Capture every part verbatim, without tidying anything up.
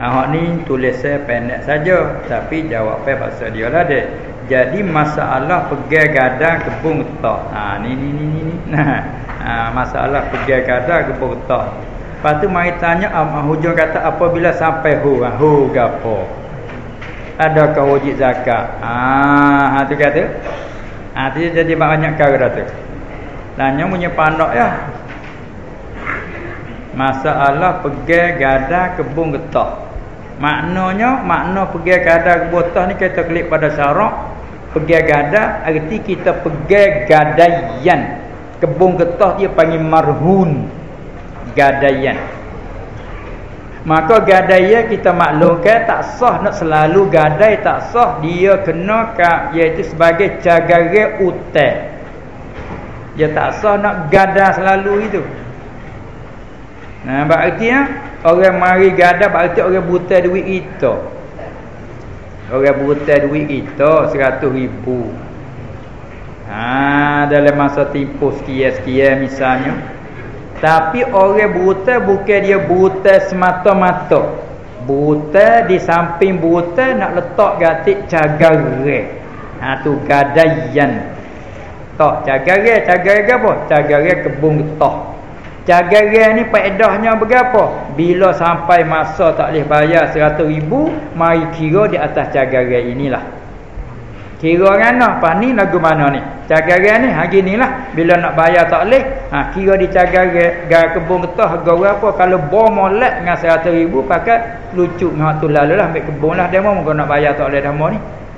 Hak ni tulisan pendek saja tapi jawabnya bahasa dia lah dek. Jadi masalah pegang gadang kebun getah. Ha ni ni ni ni. Nah. Ha, masalah pegang gadang kebun getah. Lepas tu mari tanya am hujung kata apabila sampai hu hu gapo. Adakah wajib zakat? Ah, ha tu kata. Ha tu jadi banyak cara tu. Tanya punya pandok ya. Masalah pegang gadang kebun getah. Maknanya makna pegang gadang kebun getah ni kita klik pada syarak. Pegang gadang arti kita pegang gadaian. Kebun getah dia panggil marhun. Gadaian. Maka gadaian kita maklumkan tak sah nak selalu gadai, tak sah, dia kena iaitu sebagai cagare utang. Dia tak sah nak gadai selalu itu. Nah, berarti ya, orang mari gadai berarti orang buta duit kita. Orang buta duit kita seratus ribu. Ha, dalam masa tempoh sekian-sekian misalnya. Tapi orang buta bukan dia buta semata-mata. Buta di samping buta nak letak gatik cagare. Ha tu gadaian. Tak cagare, cagare apa? Cagare kebun getah. Cagare ni faedahnya berapa? Bila sampai masa tak boleh bayar seratus ribu, mari kira di atas cagare inilah. Kira ngana apa ni lagu mana ni? Cagare ni hari inilah bila nak bayar tak boleh, ha kira di cagare gar kebun getah harga berapa? Kalau bom molek dengan seratus ribu pakai lucu ngah tu lalulah ambil kebun lah demo muka nak bayar tak boleh dah mo ni.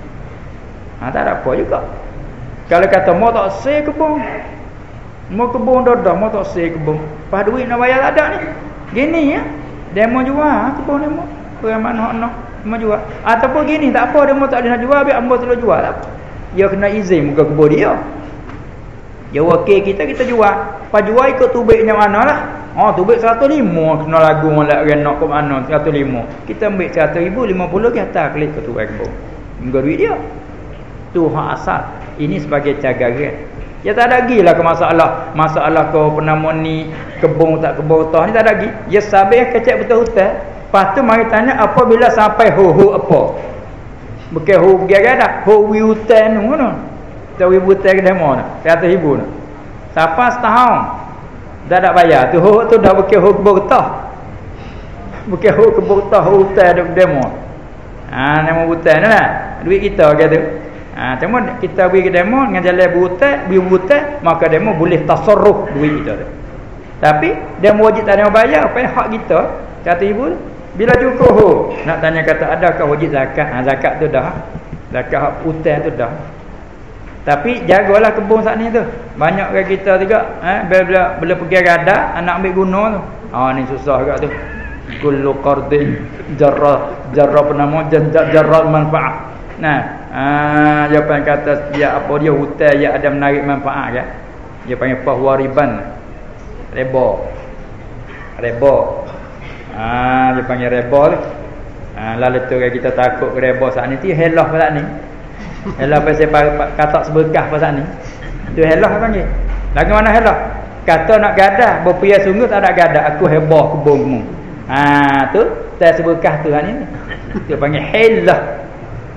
Ha tak ada apa juga. Kalau kata mau tak sel kebun. Mau kebun dah dah mau tak sel kebun. Pas duit nak bayar tak ada ni. Gini ya. Demo jual kebun demo. Orang mana hak nak mau jual. Ataupun gini tak apa demo tak ada nak jual, biar ambo terus jual tak apa. Dia kena izin muka kebun dia. Dia wakil kita kita jual. Pas jual ikut tubiknya manalah. Oh tubik seratus lima kena lagu molek orang nak ke mana seratus lima. Kita ambil seratus ribu lima puluh ke atas klik ke tubik kebun. Muka duit dia. Tu hak asal. Ini sebagai cagaran. Ya tak ada lagi lah ke masalah. Masalah kau penama ni kebun tak kebun tah ni tak ada lagi. Ya sabih kecek betul hutan. Lepas tu mari tanya apabila sampai hu-hu apa. Bukan hu pergi dah. Hu wi hutan tu mana. Tak wi hutan ke demo nak. seratus ribu nak. Siapa setahun. Dah tak bayar. Tu hu tu dah bukan hu kebun tah. Bukan hu kebun tah hu hutan duk demo. Ha nama hutan tu lah. Duit kita kata. Ha, cuma kita beri ke demo dengan jalan buta, beri buta, maka demo boleh tasarruf duit kita tu. Tapi demo wajib tak ada bayar, apa hak kita? Kata ibu, bila cukup ho, nak tanya kata adakah wajib zakat? Ha, zakat tu dah. Zakat hak hutang tu dah. Tapi jagalah kebun saat ni tu. Banyak kan kita juga, eh bila bila pergi gada, nak ambil guna tu. Ha ni susah juga tu. Kullu qardin jarra jarra penama jarra manfaat. Nah, ah jawapan kata dia apa dia hutang dia ada menarik manfaat kan. Dia panggil fahwariban. Riba. Riba. Ah dia panggil riba tu. Ah lalu tu kita takut ke riba saat ni tu helah pasal ni. Helah pasal katak seberkah pasal ni. Tu helah panggil. Lagu mana helah? Kata nak gadah, berpia sungguh tak ada gadah, aku hebah kebunmu. Ah tu tak seberkah tu ni. Dia panggil helah.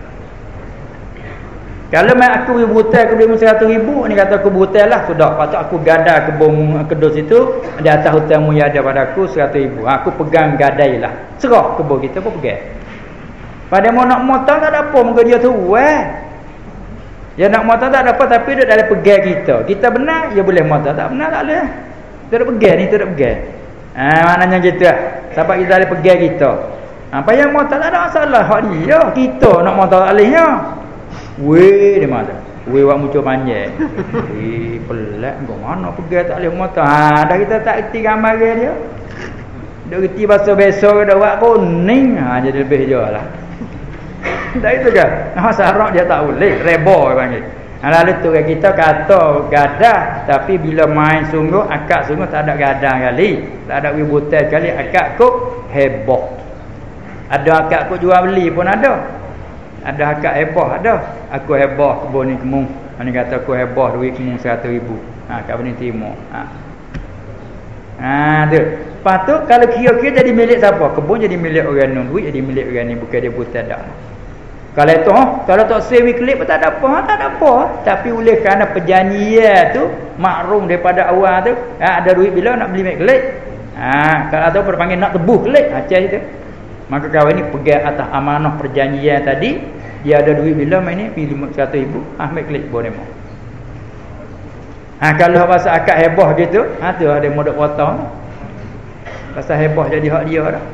Kalau mak aku beri butai aku beri seratus ribu ni kata aku butai lah sudah patut aku gada kebun kedus itu di atas hutangmu yang ada pada aku seratus ribu. Aku pegang gadai lah. Serah kebun kita pun pegang. Pada mau nak motong tak ada apa muka dia tu eh. Dia nak motong tak ada apa tapi dia dalam pegang kita. Kita benar dia boleh motong, tak benar tak boleh. Dia dah pegang ni, dia dah pegang. Ah maknanya gitu lah. Sebab kita dalam pegang kita. Apa yang motong tak ada masalah hak dia. Kita nak motong tak bolehnya. Weh dia mana? Weh wak muncul panjang. Eh pelat kau mana pergi tak boleh motor. Ha dah kita tak erti gambar dia. Dak erti bahasa besok dak wak kuning. Ha jadi lebih jelah. Dah itu kan. Nah syarat dia tak boleh, reba panggil. Ha lalu tu kita kata gadah tapi bila main sungguh akak sungguh tak ada gadah kali. Tak ada wibutan kali akak kok heboh. Ada akak kok jual beli pun ada. Ada akak hebah ada. Aku hebah kebun ni kemung. Ani kata aku hebah duit kemung seratus ribu. Ha kau ni terima. Ha. Ha tu. Lepas tu kalau kira-kira jadi milik siapa? Kebun jadi milik orang nun, duit jadi milik orang ni, bukan dia buta dak. Kalau itu, kalau tak sewi klik pun tak ada apa, tak ada apa. Tapi oleh kerana perjanjian tu makrum daripada awal tu, ha, ada duit bila nak beli milik klik. Ha, kalau tu berpanggil nak tebuh klik, acah itu. Maka kawan ni pegang atas amanah perjanjian tadi, dia ada duit bila main ni pergi seratus ribu, ah milik klik boleh mau. Ha, kalau pasal akad heboh gitu, ha tu ada modok potong. Pasal heboh jadi hak dia dah.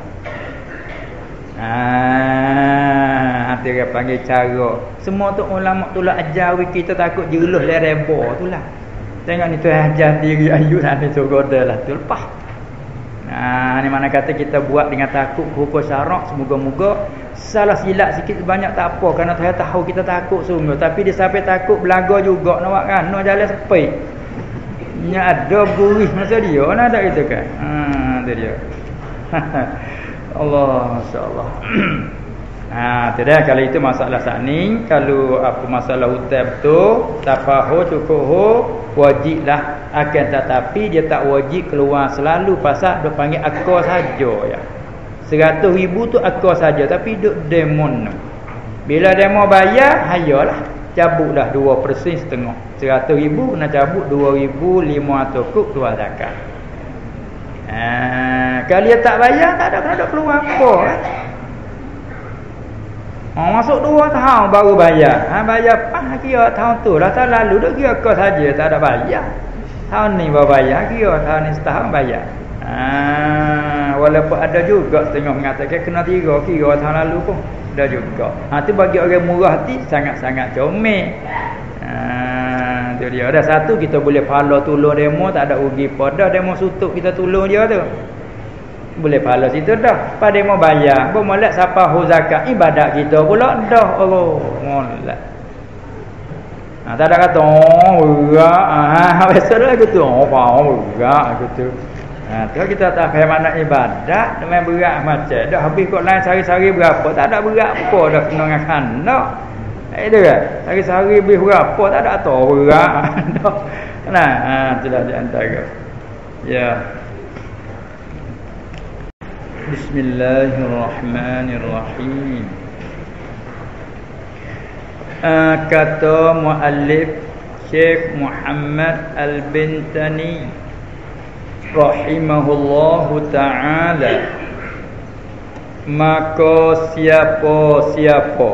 Ah, nanti dia panggil cara. Semua tu ulama tu lah ajar kita takut jeluh le reba tu lah. Tengok ni tu ajar diri ayu nanti tu goda lah tu lepas. Nah, ni mana kata kita buat dengan takut hukum syarak, semoga-moga salah silap sikit banyak tak apa kerana saya tahu kita takut sungguh, tapi dia sampai takut belaga juga nak buat kan, nak jalan sepi. Nya ada gurih masa dia, nak ada gitu kan. Ha, tu dia. Allah, masya-Allah. Ha, tidak kalau itu masalah sani, kalau apa masalah hutang betul, tafahu cukuh wajiblah, akan tetapi dia tak wajib keluar selalu pasal dia panggil akar saja ya. seratus ribu tu akar saja tapi duk demon. Bila demo bayar, hayalah cabutlah dua persen setengah. seratus ribu kena cabut dua ribu lima ratus kuk keluar zakat. Ha, kalau dia tak bayar tak ada kena keluar apa kan? Oh, masuk dua tahun baru bayar. Ha, bayar pas kira tahun tu lah, tahun lalu dah kira kau saja tak ada bayar. Tahun ni baru bayar, kira tahun ni setahun bayar. Ha, walaupun ada juga setengah mengatakan kena tiga kira tahun lalu pun ada juga. Ha, tu bagi orang murah hati sangat-sangat comel. Ha, tu dia. Ada satu kita boleh pahala tolong demo, tak ada rugi pada demo sutuk kita tolong dia tu. Boleh pahala situ dah. Pada mau bayar, bermolek siapa hu zakat ibadat kita pula dah. Allah, molek. Ha, tak ada kata oh berat. Ha, biasa dah gitu. Oh, faham berat gitu. Ha, tu kita tak faham mana ibadat, memang berat macam dah habis kok lain sehari-hari berapa, tak ada berat apa dah kena dengan khanak. Itu kan. Sehari-hari habis berapa, tak ada tahu berat. Nah, ha, itulah di antara. Ya. Bismillahirrahmanirrahim. Uh, kata muallif Syekh Muhammad Al-Bintani rahimahullahu ta'ala, maka siapa-siapa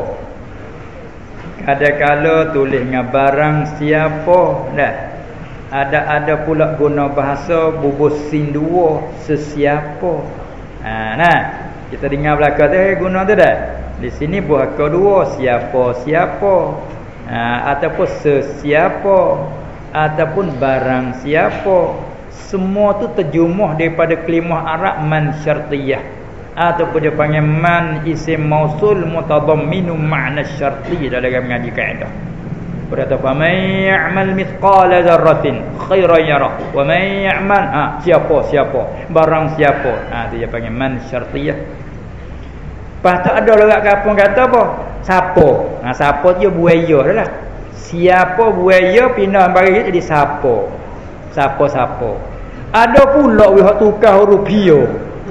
kadang-kala tulis dengan barang siapa dah ada-ada pula guna bahasa bubusin dua sesiapa. Ha, nah, kita dengar belakang tu eh, guna tu dah. Di sini buah kedua siapa-siapa, ha, ataupun sesiapa, ataupun barang siapa. Semua tu terjumuh daripada kalimah Arab man syartiyah, ataupun dia panggil man isim mausul mutadamminu ma'na syarti dalam mengaji kaedah. Berkata fa may ya'mal mithqala dzarratin khairan yarah wa may ya'mal, ha, siapa siapa barang siapa, ha, dia panggil man syartiyah. Lepas tu ada orang kampung kata apa? Siapa? Ha, siapa dia buaya dah lah. Siapa buaya pindah bagi jadi siapa. Siapa-siapa. Ada pula we hak tukar huruf pio.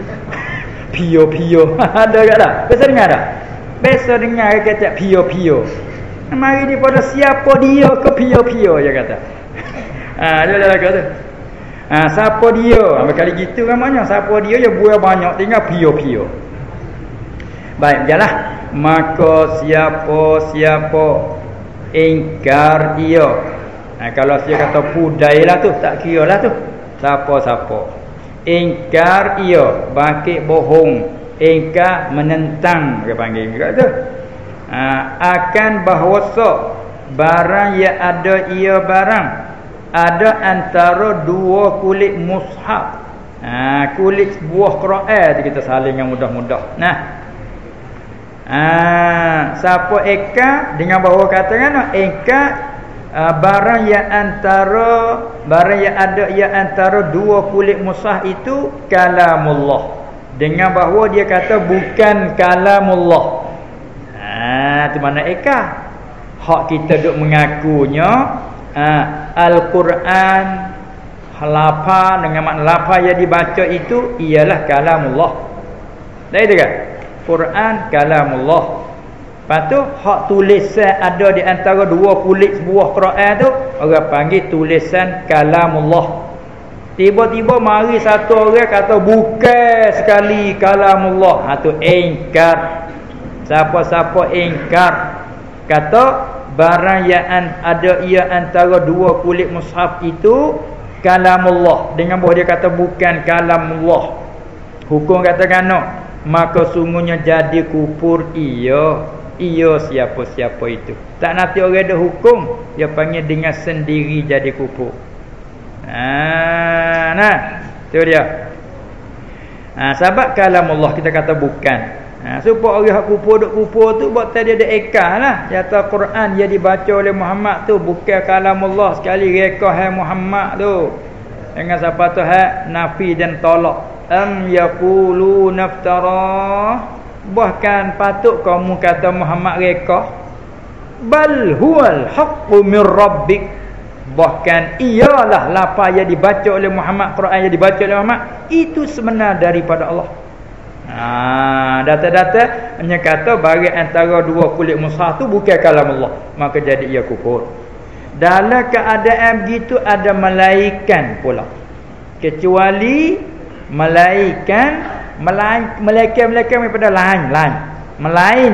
Pio-pio. Ada tak dah? Biasa dengar tak? Biasa dengar kata pio-pio. Mari ni pada siapa dia ke pio-pio dia kata. Ha, dia dah kata. Ha, siapa dia? Ambil kali gitu namanya. Siapa dia ya buaya banyak tinggal pio-pio. Baik, jalah. Maka siapa-siapa ingkar dia. Ha, kalau dia kata pudai lah tu, tak kira lah tu. Siapa-siapa ingkar ia, bangkit bohong, ingkar menentang dia panggil juga tu. Ha, akan bahawasa barang yang ada ia barang ada antara dua kulit mushaf. Ha, kulit buah Quran kita saling yang mudah-mudah. Nah. Ha, siapa eka dengan bahawa katakan eka uh, barang yang antara barang yang ada ia antara dua kulit mushaf itu kalamullah, dengan bahawa dia kata bukan kalamullah. Ha, tu mana eka? Hak kita duk mengakunya ha, Al-Quran lafaz dengan makna lafaz yang dibaca itu ialah kalamullah. Dah itu kan? Quran kalamullah. Lepas tu hak tulisan ada di antara dua kulit sebuah Quran tu orang panggil tulisan kalamullah. Tiba-tiba mari satu orang kata bukan sekali kalamullah. Ha tu ingkar. Siapa-siapa ingkar kata barang yang ada ia antara dua kulit mushaf itu kalamullah, dengan bahawa dia kata bukan kalamullah, hukum katakan no, maka sungguhnya jadi kufur ia ia siapa-siapa itu. Tak nanti orang ada hukum, dia panggil dengan sendiri jadi kufur. Ha, nah, tu dia. Ha, sebab kalamullah kita kata bukan. Ha, supaya orang hak kufur duk kufur tu buat tadi ada ekah lah. Kata Quran yang dibaca oleh Muhammad tu bukan kalamullah sekali rekah hai Muhammad tu. Dengan siapa tu hak nafi dan tolak. Am yaqulu naftara. Bahkan patut kamu kata Muhammad rekah. Bal huwal haqqu min rabbik. Bahkan ialah lafaz yang dibaca oleh Muhammad, Quran yang dibaca oleh Muhammad itu sebenar daripada Allah. Ha, data-data hanya kata bagi antara dua kulit mushaf tu bukan kalamullah, maka jadi ia kufur. Dalam keadaan begitu ada malaikat pula, kecuali malaikat malaikat-malaikat daripada lain lain melain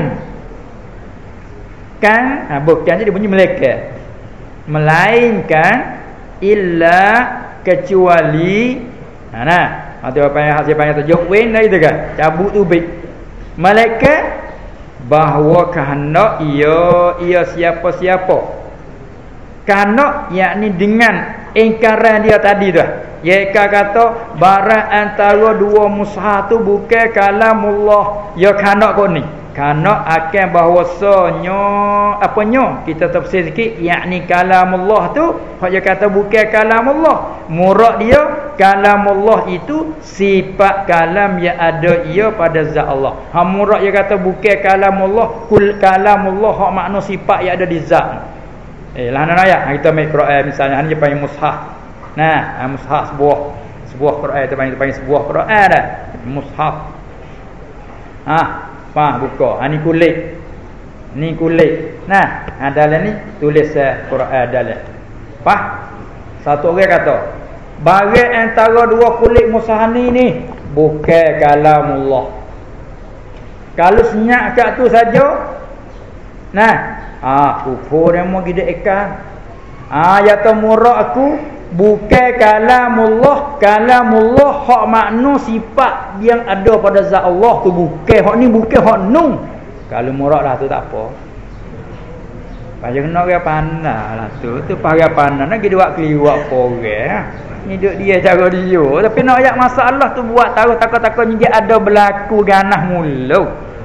kan, ha, bukan jadi bunyi malaikat, melainkan illa kecuali ha, nah atau apa yang hasil panggil tu jawin dah itu kan, cabut ubik malaikat bahawa kehendak ia ia siapa-siapa kehendak yakni dengan ingkaran dia tadi tu, iaitu kata barang antara dua mushaf tu bukan kalamullah, ya kehendak kau ni kehendak akan bahawasanya apanya kita tafsir sikit, yakni kalamullah tu hak dia kata bukan kalamullah, murad dia kalamullah itu sifat kalam yang ada ia pada zat Allah. Ha murad dia kata bukan kalamullah, kul kalamullah hak makna sifat yang ada di zat. Eh lah nak ayat kita ambil Quran misalnya ni dia panggil mushaf. Nah, mushaf sebuah sebuah Quran kita panggil panggil sebuah Quran dah. Mushaf. Ha, fah buka. Ha ni kulit. Ni kulit. Nah, ha dalam ni tulis Quran dalam. Fah? Satu orang kata bagi antara dua kulit mushaf ni ni bukan kalamullah. Kalau senyap kat tu saja, nah, ah kufur yang mau gida ikan. Ah ya temurah aku bukan kalamullah, kalamullah hak makna sifat yang ada pada zat Allah tu bukan hak ni, bukan hak nun. Kalau murah lah tu tak apa. Payah kena orang pandai lah tu. Tu payah pandai nak pergi buat keliwat orang. Hidup dia cara dia. Tapi nak ayat masalah tu buat tahu takut-takutnya dia ada berlaku ganah mula.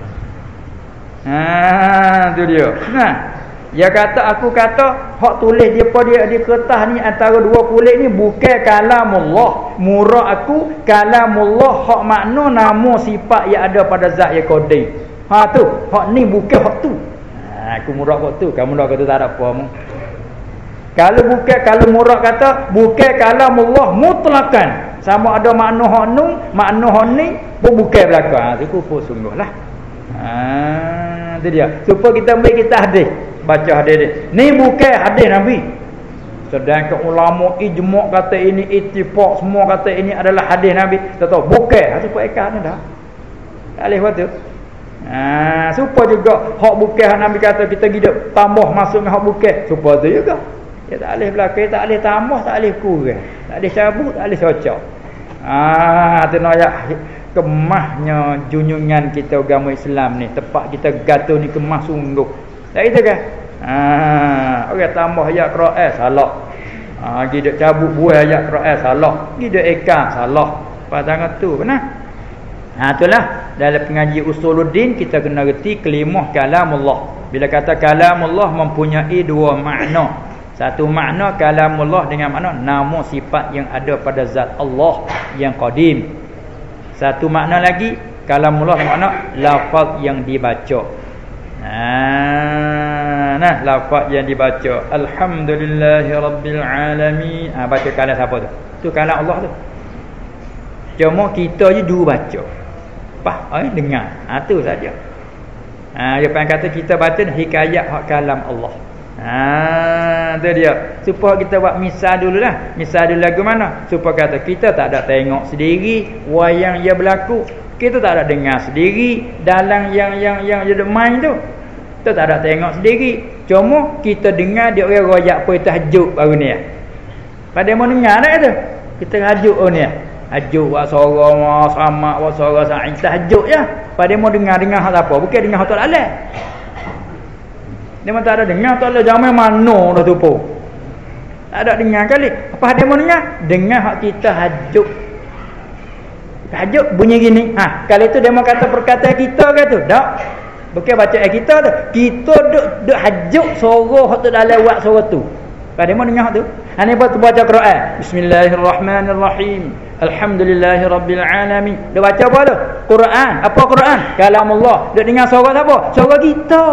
Ha tu dia. Nah, dia kata aku kata hak tulis dia apa dia di kertas ni antara dua kulit ni bukan kalamullah. Murad aku kalamullah hak makna nama sifat yang ada pada zat yang qadim. Ha tu, hak ni bukan hak tu. Ha aku murad hak tu, kamu dah kata tak ada apa mu. Kalau bukan kalau murad kata bukan kalamullah mutlaqan. Sama ada makna hak nu, makna hak ni pun bukan belaka. Ha tu kufur sungguhlah. Ha tu dia. Supaya kita ambil kita hadis, baca hadis dia. Ni bukan hadis Nabi. Sedangkan ulama ijma' kata ini, ittifaq semua kata ini adalah hadis Nabi. Tak tahu bukan. Ha supaya ikan dah. Tak boleh buat tu. Ha supaya juga hak bukan hak Nabi kata kita hidup tambah masuk hak bukan. Supaya tu juga. Dia tak boleh belakang, tak boleh tambah, tak boleh kurang. Tak boleh cabut, tak boleh cocok. Ah tu nak ayat kemahnya junjungan kita agama Islam ni, tempat kita gaduh ni kemah sungguh. Tak gitu kan? Ah orang tambah ayat Quran salah. Ah gidak cabut buah ayat Quran salah. Gidak ikan salah. Padangan tu benar. Ha itulah dalam pengaji usuluddin kita kena reti kalimah kalamullah. Bila kata kalamullah mempunyai dua makna. Satu makna kalamullah dengan makna nama sifat yang ada pada zat Allah yang qadim. Satu makna lagi kalamullah dengan makna lafaz yang dibaca. Ha nah lafaz yang dibaca alhamdulillahirabbil alamin. Ha, baca kalam siapa tu? Tu kalam Allah tu. Cuma kita je dua baca. Apa? Eh, dengar. Ha, tu saja. Ha, dia pun kata kita baca hikayat hak kalam Allah. Ha, tu dia. Supaya kita buat misal dululah. Misal dulu lagu mana? Supaya kata kita tak ada tengok sendiri wayang yang berlaku. Kita tak ada dengar sendiri dalam yang yang yang jadi main tu. Kita tak ada tengok sendiri. Cuma kita dengar dia orang royak apa tahajud baru ni. Pada mau dengar dah tu. Kita rajuk oh ni. Hajuk buat suara mah sama buat suara sa'i tahajud ya. Pada mau dengar-dengar hak apa? Bukan dengar hak tak lalat. Dia memang tak ada dengar tak ada zaman mana dah tu pun. Tak ada dengar kali. Apa dia mau dengar? Dengar hak kita hajuk. Hajuk bunyi gini. Ha, kalau itu dia mau kata perkataan kita ke tu? Tak. Bukan baca ayat kita tu. Kita duk duk hajuk suara hak tu dalam buat suara tu. Pada mau dengar hak tu? Ha ni buat baca Quran. Bismillahirrahmanirrahim. Alhamdulillahirabbil alamin. Dia baca apa tu? Quran. Apa Quran? Kalamullah. Dia dengar suara siapa? Suara kita.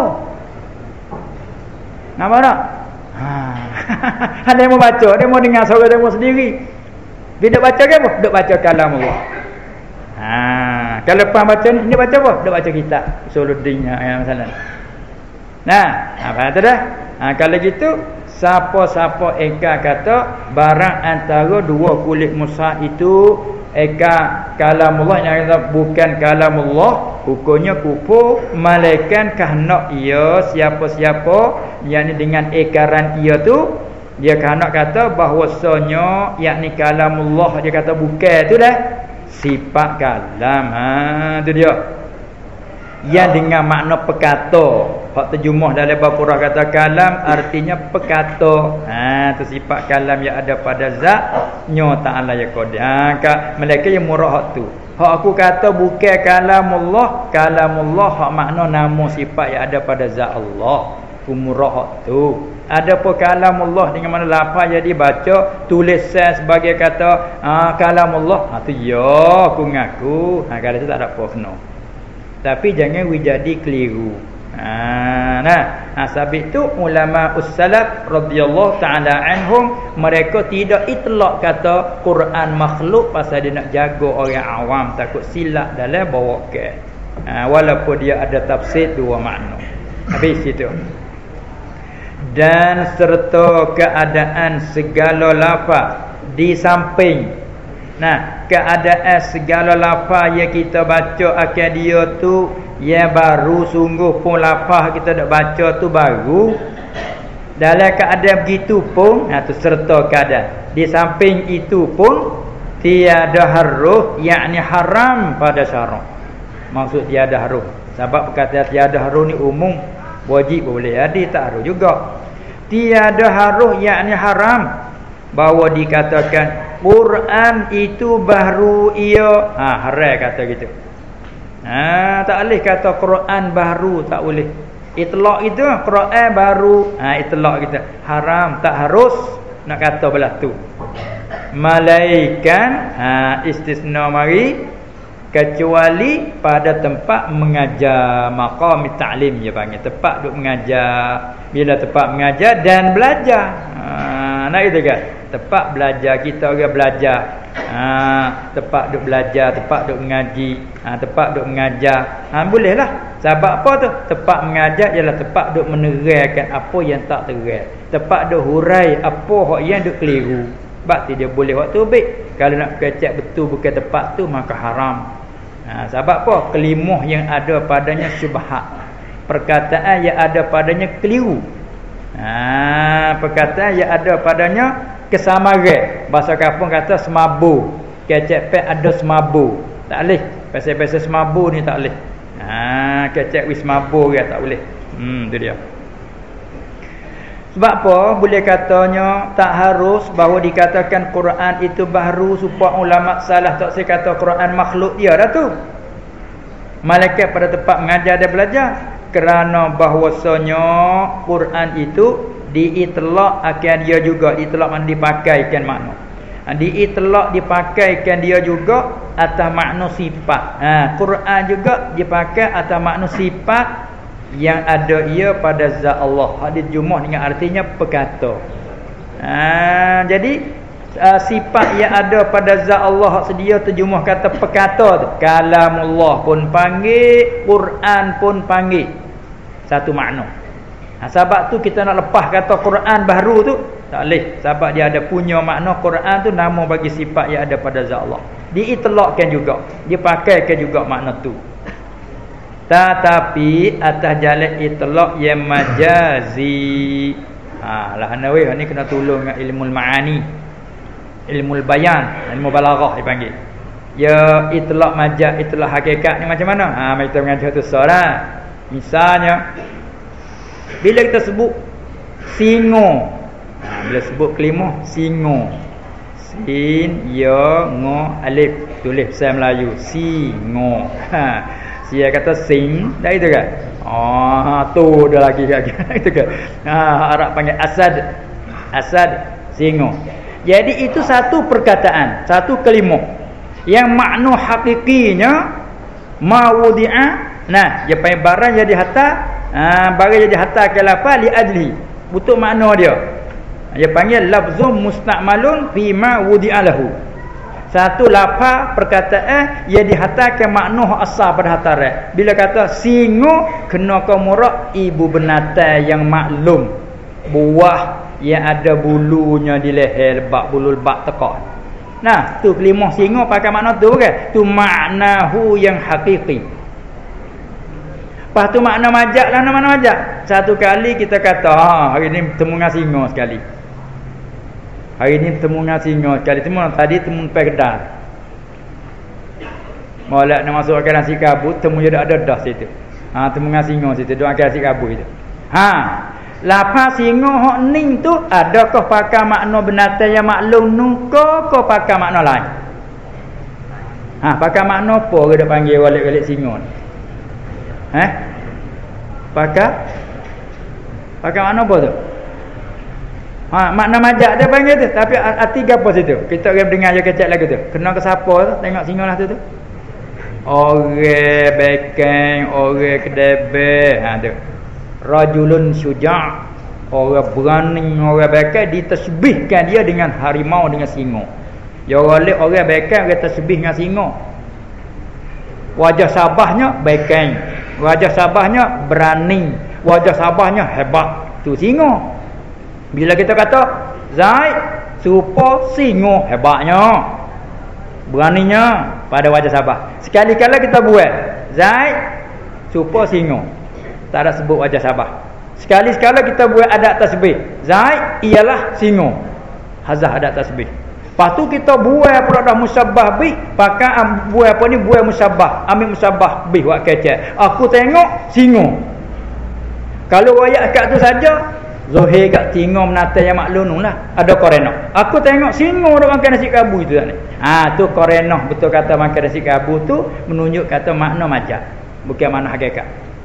Nampak tak? Ha. Dia mau baca, dia mau dengar suara dia mau sendiri. Dia dak baca ke apa? Dak baca kalamullah. Ha, kalau lepas baca ni, dia baca apa? Dak baca kitab Usuluddin yang masalah. Nah, apa kata dah? Ha, kalau gitu siapa-siapa eka kata barang antara dua kulit mushaf itu eka kalamullah yang kata bukan kalamullah, hukumnya kufur, malaikat kahnak ia siapa-siapa yang ni dengan ekaran ia tu dia kahnak kata bahwasanya yakni kalamullah dia kata bukan tu dah sifat kalam. Ha tu dia yang dengan makna perkata. Hak terjemah dalam Al-Qur'an kata kalam artinya perkata. Ha tu sifat kalam yang ada pada zatnya Ta'ala ya qadir. Ha ka malaikat yang murah hak tu. Hak aku kata bukan kalamullah, kalamullah hak makna nama sifat yang ada pada zat Allah. Umurah hak tu. Ada apa kalamullah dengan mana lafaz yang dibaca tulisan sebagai kata ha kalamullah. Ha tu ya aku ngaku. Ha kalau tu tak ada apa kena. Tapi jangan we jadi keliru. Ha, nah, ha, sebab itu ulama ussalaf radhiyallahu taala anhum mereka tidak itlak kata Quran makhluk pasal dia nak jaga orang awam takut silap dalam bawa ke. Ha, walaupun dia ada tafsir dua makna. Habis itu. Dan serta keadaan segala lafaz di samping. Nah, keadaan segala lafaz yang kita baca akan dia tu yang baru sungguh pun lafaz kita dak baca tu baru. Dalam keadaan begitu pun, nah tu serta keadaan. Di samping itu pun tiada harus yakni haram pada syarak. Maksud tiada harus. Sebab perkataan tiada harus ni umum, wajib boleh ada tak harus juga. Tiada harus yakni haram bahawa dikatakan Quran itu baru ia ha haram kata gitu. Ha tak boleh kata Quran baru, tak boleh. Itlaq itu Quran baru. Ha itlaq kita. Haram, tak harus nak kata belah tu. Malaikat ha istisna mari kecuali pada tempat mengajar, maqam ta'lim dia panggil, tempat duk mengajar. Bila tempat mengajar dan belajar. Ha nak gitu kan? Tempat belajar kita orang belajar. Ha tempat duk belajar, tempat duk mengaji, ha tempat duk mengajar. Ha bolehlah. Sebab apa tu? Tempat mengajar ialah tempat duk menerangkan apa yang tak terang. Tempat duk hurai apa hak yang duk keliru. Sebab tu dia boleh waktu baik. Kalau nak kecek betul bukan tempat tu maka haram. Ha sebab apa? Kelimah yang ada padanya syubhat. Perkataan yang ada padanya keliru. Ha perkataan yang ada padanya kesamaran. Bahasa kampung kata semabu. Kecek pek ada semabu. Tak boleh. Pasal-pasal semabu ni tak boleh. Ha kecek wis semabu dia tak boleh. Hmm tu dia. Sebab apa? Boleh katanya tak harus bahawa dikatakan Quran itu baru supaya ulama salah tak saya kata Quran makhluk dia dah tu. Malaikat pada tempat mengajar dan belajar kerana bahwasanya Quran itu diitlaq akan dia juga, diitlaq makna dipakaikan makna. Diitlaq dipakaikan dia juga atas makna sifat. Ha Quran juga dipakai atas makna sifat yang ada ia pada zat Allah. Hadis jumuh dengan artinya perkata. Ha, jadi uh, sifat yang ada pada zat Allah sedia terjemah kata perkata tu. Kalamullah pun panggil, Quran pun panggil. Satu makna. Ha, sebab tu kita nak lepas kata Quran baru tu tak boleh. Sebab dia ada punya makna. Quran tu nama bagi sifat yang ada pada zat Allah. Diitlakkan juga, dipakaikan juga makna tu. Tetapi atas jalan itlak yang majazi. Ha lah ana weh ni kena tolong dengan ilmu maani. Ilmu bayan, ilmu balaghah dipanggil. Ya itlak majaz, itlak hakikat ni macam mana? Ha mari kita mengajar tu soalan. Misalnya bila kita sebut singo. Ha bila sebut kelima singo. Sin, ya, ngo, alif. Tulis bahasa Melayu. Singo. Ha. Dia kata sing. Dah itu kan? Oh, tu dah lagi kan. Itu kan? Ha, Arab panggil asad. Asad, singo. Jadi itu satu perkataan. Satu kalimah. Yang makna hakikinya mawudi'a. Nah, dia panggil barang jadi hatta. Ha, barang jadi hatta kelapa li adli. Betul makna dia. Dia panggil lafzum musta'malun fi ma wudi'a lahu. Satu lafaz perkataan yang dihantarkan makna asal pada hatarat. Bila kata singo kena ke murak ibu binatang yang maklum. Buah yang ada bulunya di leher bak bulu bak tekak. Nah, tu kelima singo pakai makna tu kan? Tu maknahu yang hakiki. Lepas tu makna majak lah, mana majak. Satu kali kita kata, ha, hari ni bertemu dengan singo sekali. Hari ni bertemu dengan singa sekali. Temu tadi temu pai kedai. Molek nak masuk ke nasi kabut, temu dia ada dah situ. Ha temu dengan singa situ, duk akan nasi kabut itu. Ha, lapar singa hok ning tu adakah pakai makna binatang yang maklum nuka ke pakai makna lain? Ha, pakai makna apa ke dia panggil walik-walik singa ni? Eh? Pakai pakai makna apa tu? Ha, makna majak dia panggil tu. Tapi arti apa situ? Kita orang dengar je kecek lagu tu. Kena ke siapa tu? Tengok singa lah tu tu. Orang bekeng, orang kedebe. Ha tu. Rajulun syuja'. Orang berani, orang bekeng ditasbihkan dia dengan harimau, dengan singa. Ya oleh orang bekeng kita tasbih dengan singa. Wajah sabahnya bekeng. Wajah sabahnya berani. Wajah sabahnya hebat. Tu singa. Bila kita kata Zaid serupa singa hebatnya, beraninya pada wajah Sabah. Sekali-kala kita buat Zaid serupa singa, tak ada sebut wajah Sabah. Sekali-sekala kita buat adat tasbih, Zaid ialah singa, hazah adat tasbih. Lepas tu kita buat pula dah musabbah bih, pakai buat apa ni, buat musabbah, ambil musabbah bih buat kecek. Aku tengok singa. Kalau ayat kat tu saja Zohir kat singa menatang yang maklum lah. Ada korenah. Aku tengok singa dah makan nasi kabu itu tak ni. Ha tu korenah betul kata makan nasi kabu tu menunjuk kata makna majaz. Bukan makna hakikat.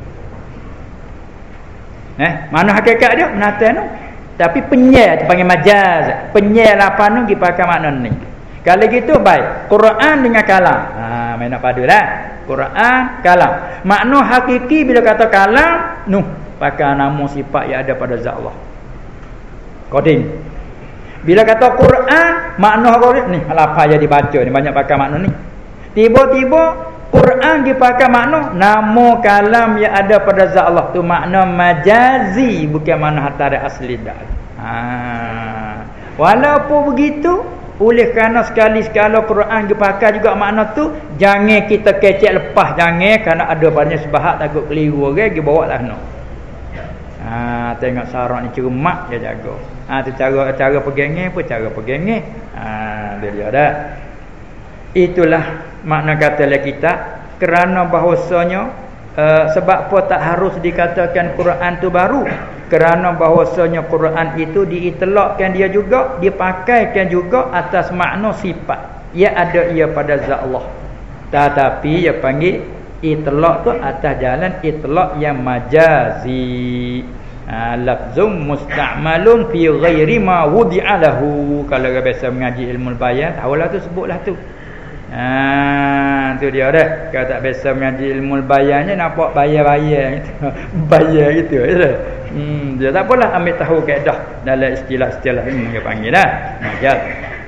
Eh, makna hakikat dia menatang tu. Tapi penyel tu panggil majaz. Penyel apa tu dipakai makna ni. Kalau gitu baik. Quran dengan kalam. Ha main nak padulah. Quran kalam. Makna hakiki bila kata kalam nuh pakai nama sifat yang ada pada zat Allah. Koding. Bila kata Quran, makna Quran ni apa yang dibaca ni banyak pakai makna ni. Tiba-tiba Quran dipakai makna nama kalam yang ada pada zat Allah tu makna majazi, bukan makna hatari asli dah. Ha. Walaupun begitu, oleh kerana sekali-sekala Quran dipakai juga makna tu, jangan kita kecek lepas, jangan kerana ada padanya sebahak takut keliru orang, dia bawa lah no. Ha, tengok sarang ni cermat dia jaga. Ha tu cara cara pegangnya pun cara pegangnya. Ha dia dia dah. Itulah makna kata la kitab, kerana bahawasanya uh, sebab apa tak harus dikatakan Quran tu baru? Kerana bahawasanya Quran itu diitlakkan dia juga, dipakaikan juga atas makna sifat yang ada ia pada zat Allah. Tetapi dia panggil itlaq tu atas jalan itlaq yang majazi. Ha, lafzum musta'malun fi ghairi ma wudi'a lahu. Kalau orang biasa mengaji ilmu bayan, tahulah tu sebutlah tu. Ha, tu dia dah. Kalau tak biasa mengaji ilmu bayannya nampak bayar-bayar gitu. Bayar gitu je. Hmm, dia tak apalah ambil tahu kaedah dalam istilah-istilah ini dia panggil dah. Ngajar.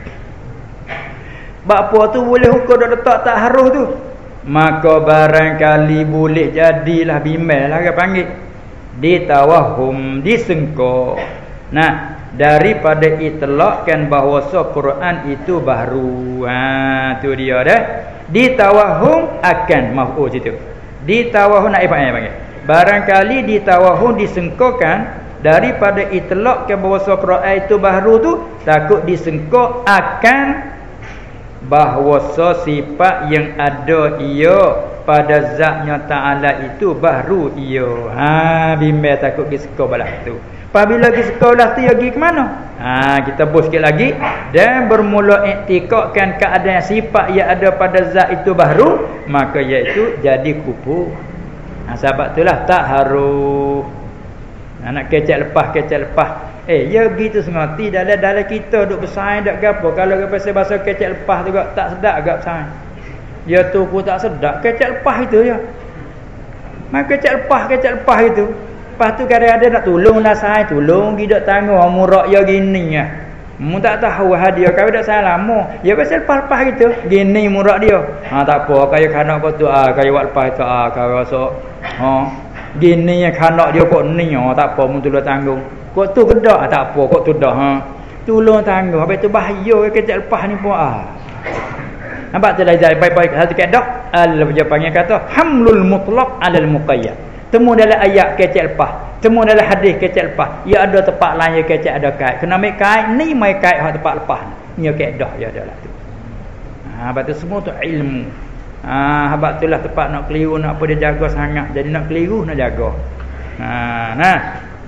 Bab apa tu boleh hukum dak letak tak harus tu. Maka barangkali boleh jadilah bimbel lah dia panggil. Ditawahum disengko. Nah, daripada itlaqkan bahawa Quran itu baru. Ha, tu dia dah. Ditawahum akan maf'ul situ. Ditawahum nak apa yang panggil? Barangkali ditawahum disengkokan daripada itlaqkan bahawa Quran itu baru tu, takut disengkok akan bahawa sifat yang ada ia pada zatnya Ta'ala itu baru ia. Ha, bimbel takut disengkok balas tu. Apabila kita sekolah tu pergi ke mana? Ha, kita bos sikit lagi dan bermula iktikadkan keadaan sifat yang ada pada zat itu baru, maka iaitu jadi kufur. Ha, sebab itulah tak harus ha, nak kecek lepas kecek lepas. Eh, ya begitu sengati dalam dalam kita duk bersaing dak gapo. Kalau pasal bahasa kecek lepas juga tak sedap agak bersaing. Dia tu pun tak sedap kecek lepas itu ya. Maka kecek lepas kecek lepas itu. Lepas tu kadang-kadang nak tolong lah saya, tolong gidak tangguh murak ya gini ya. Mu tak tahu hadiah kau dak saya lama. Ya pasal lepas-lepas gitu, gini murak dia. Ha tak apa, kaya kanak kau tu ah, kaya wak lepas tu ah, kau rasa ha gini yang kanak dia kok ni ah, tak apa mu tolong tanggung. Kok tu kedak ah, tak apa kok tu dah ha. Tolong tanggung. Habis tu bahaya kecek lepas ni pun ah. Nampak tu dah baik-baik satu kaedah al-Jawa panggil kata hamlul mutlaq 'alal muqayyad. Temu dalam ayat kecek lepas, temu dalam hadis kecek lepas. Ia ada tempat lain yang kecek ada kait. Kena mai kait ni mai kait hak tempat lepas. Ni kaedah ya adalah tu. Ha sebab tu semua tu ilmu. Ha sebab itulah tempat nak keliru nak apa dia jaga sangat. Jadi nak keliru nak jaga. Ha nah.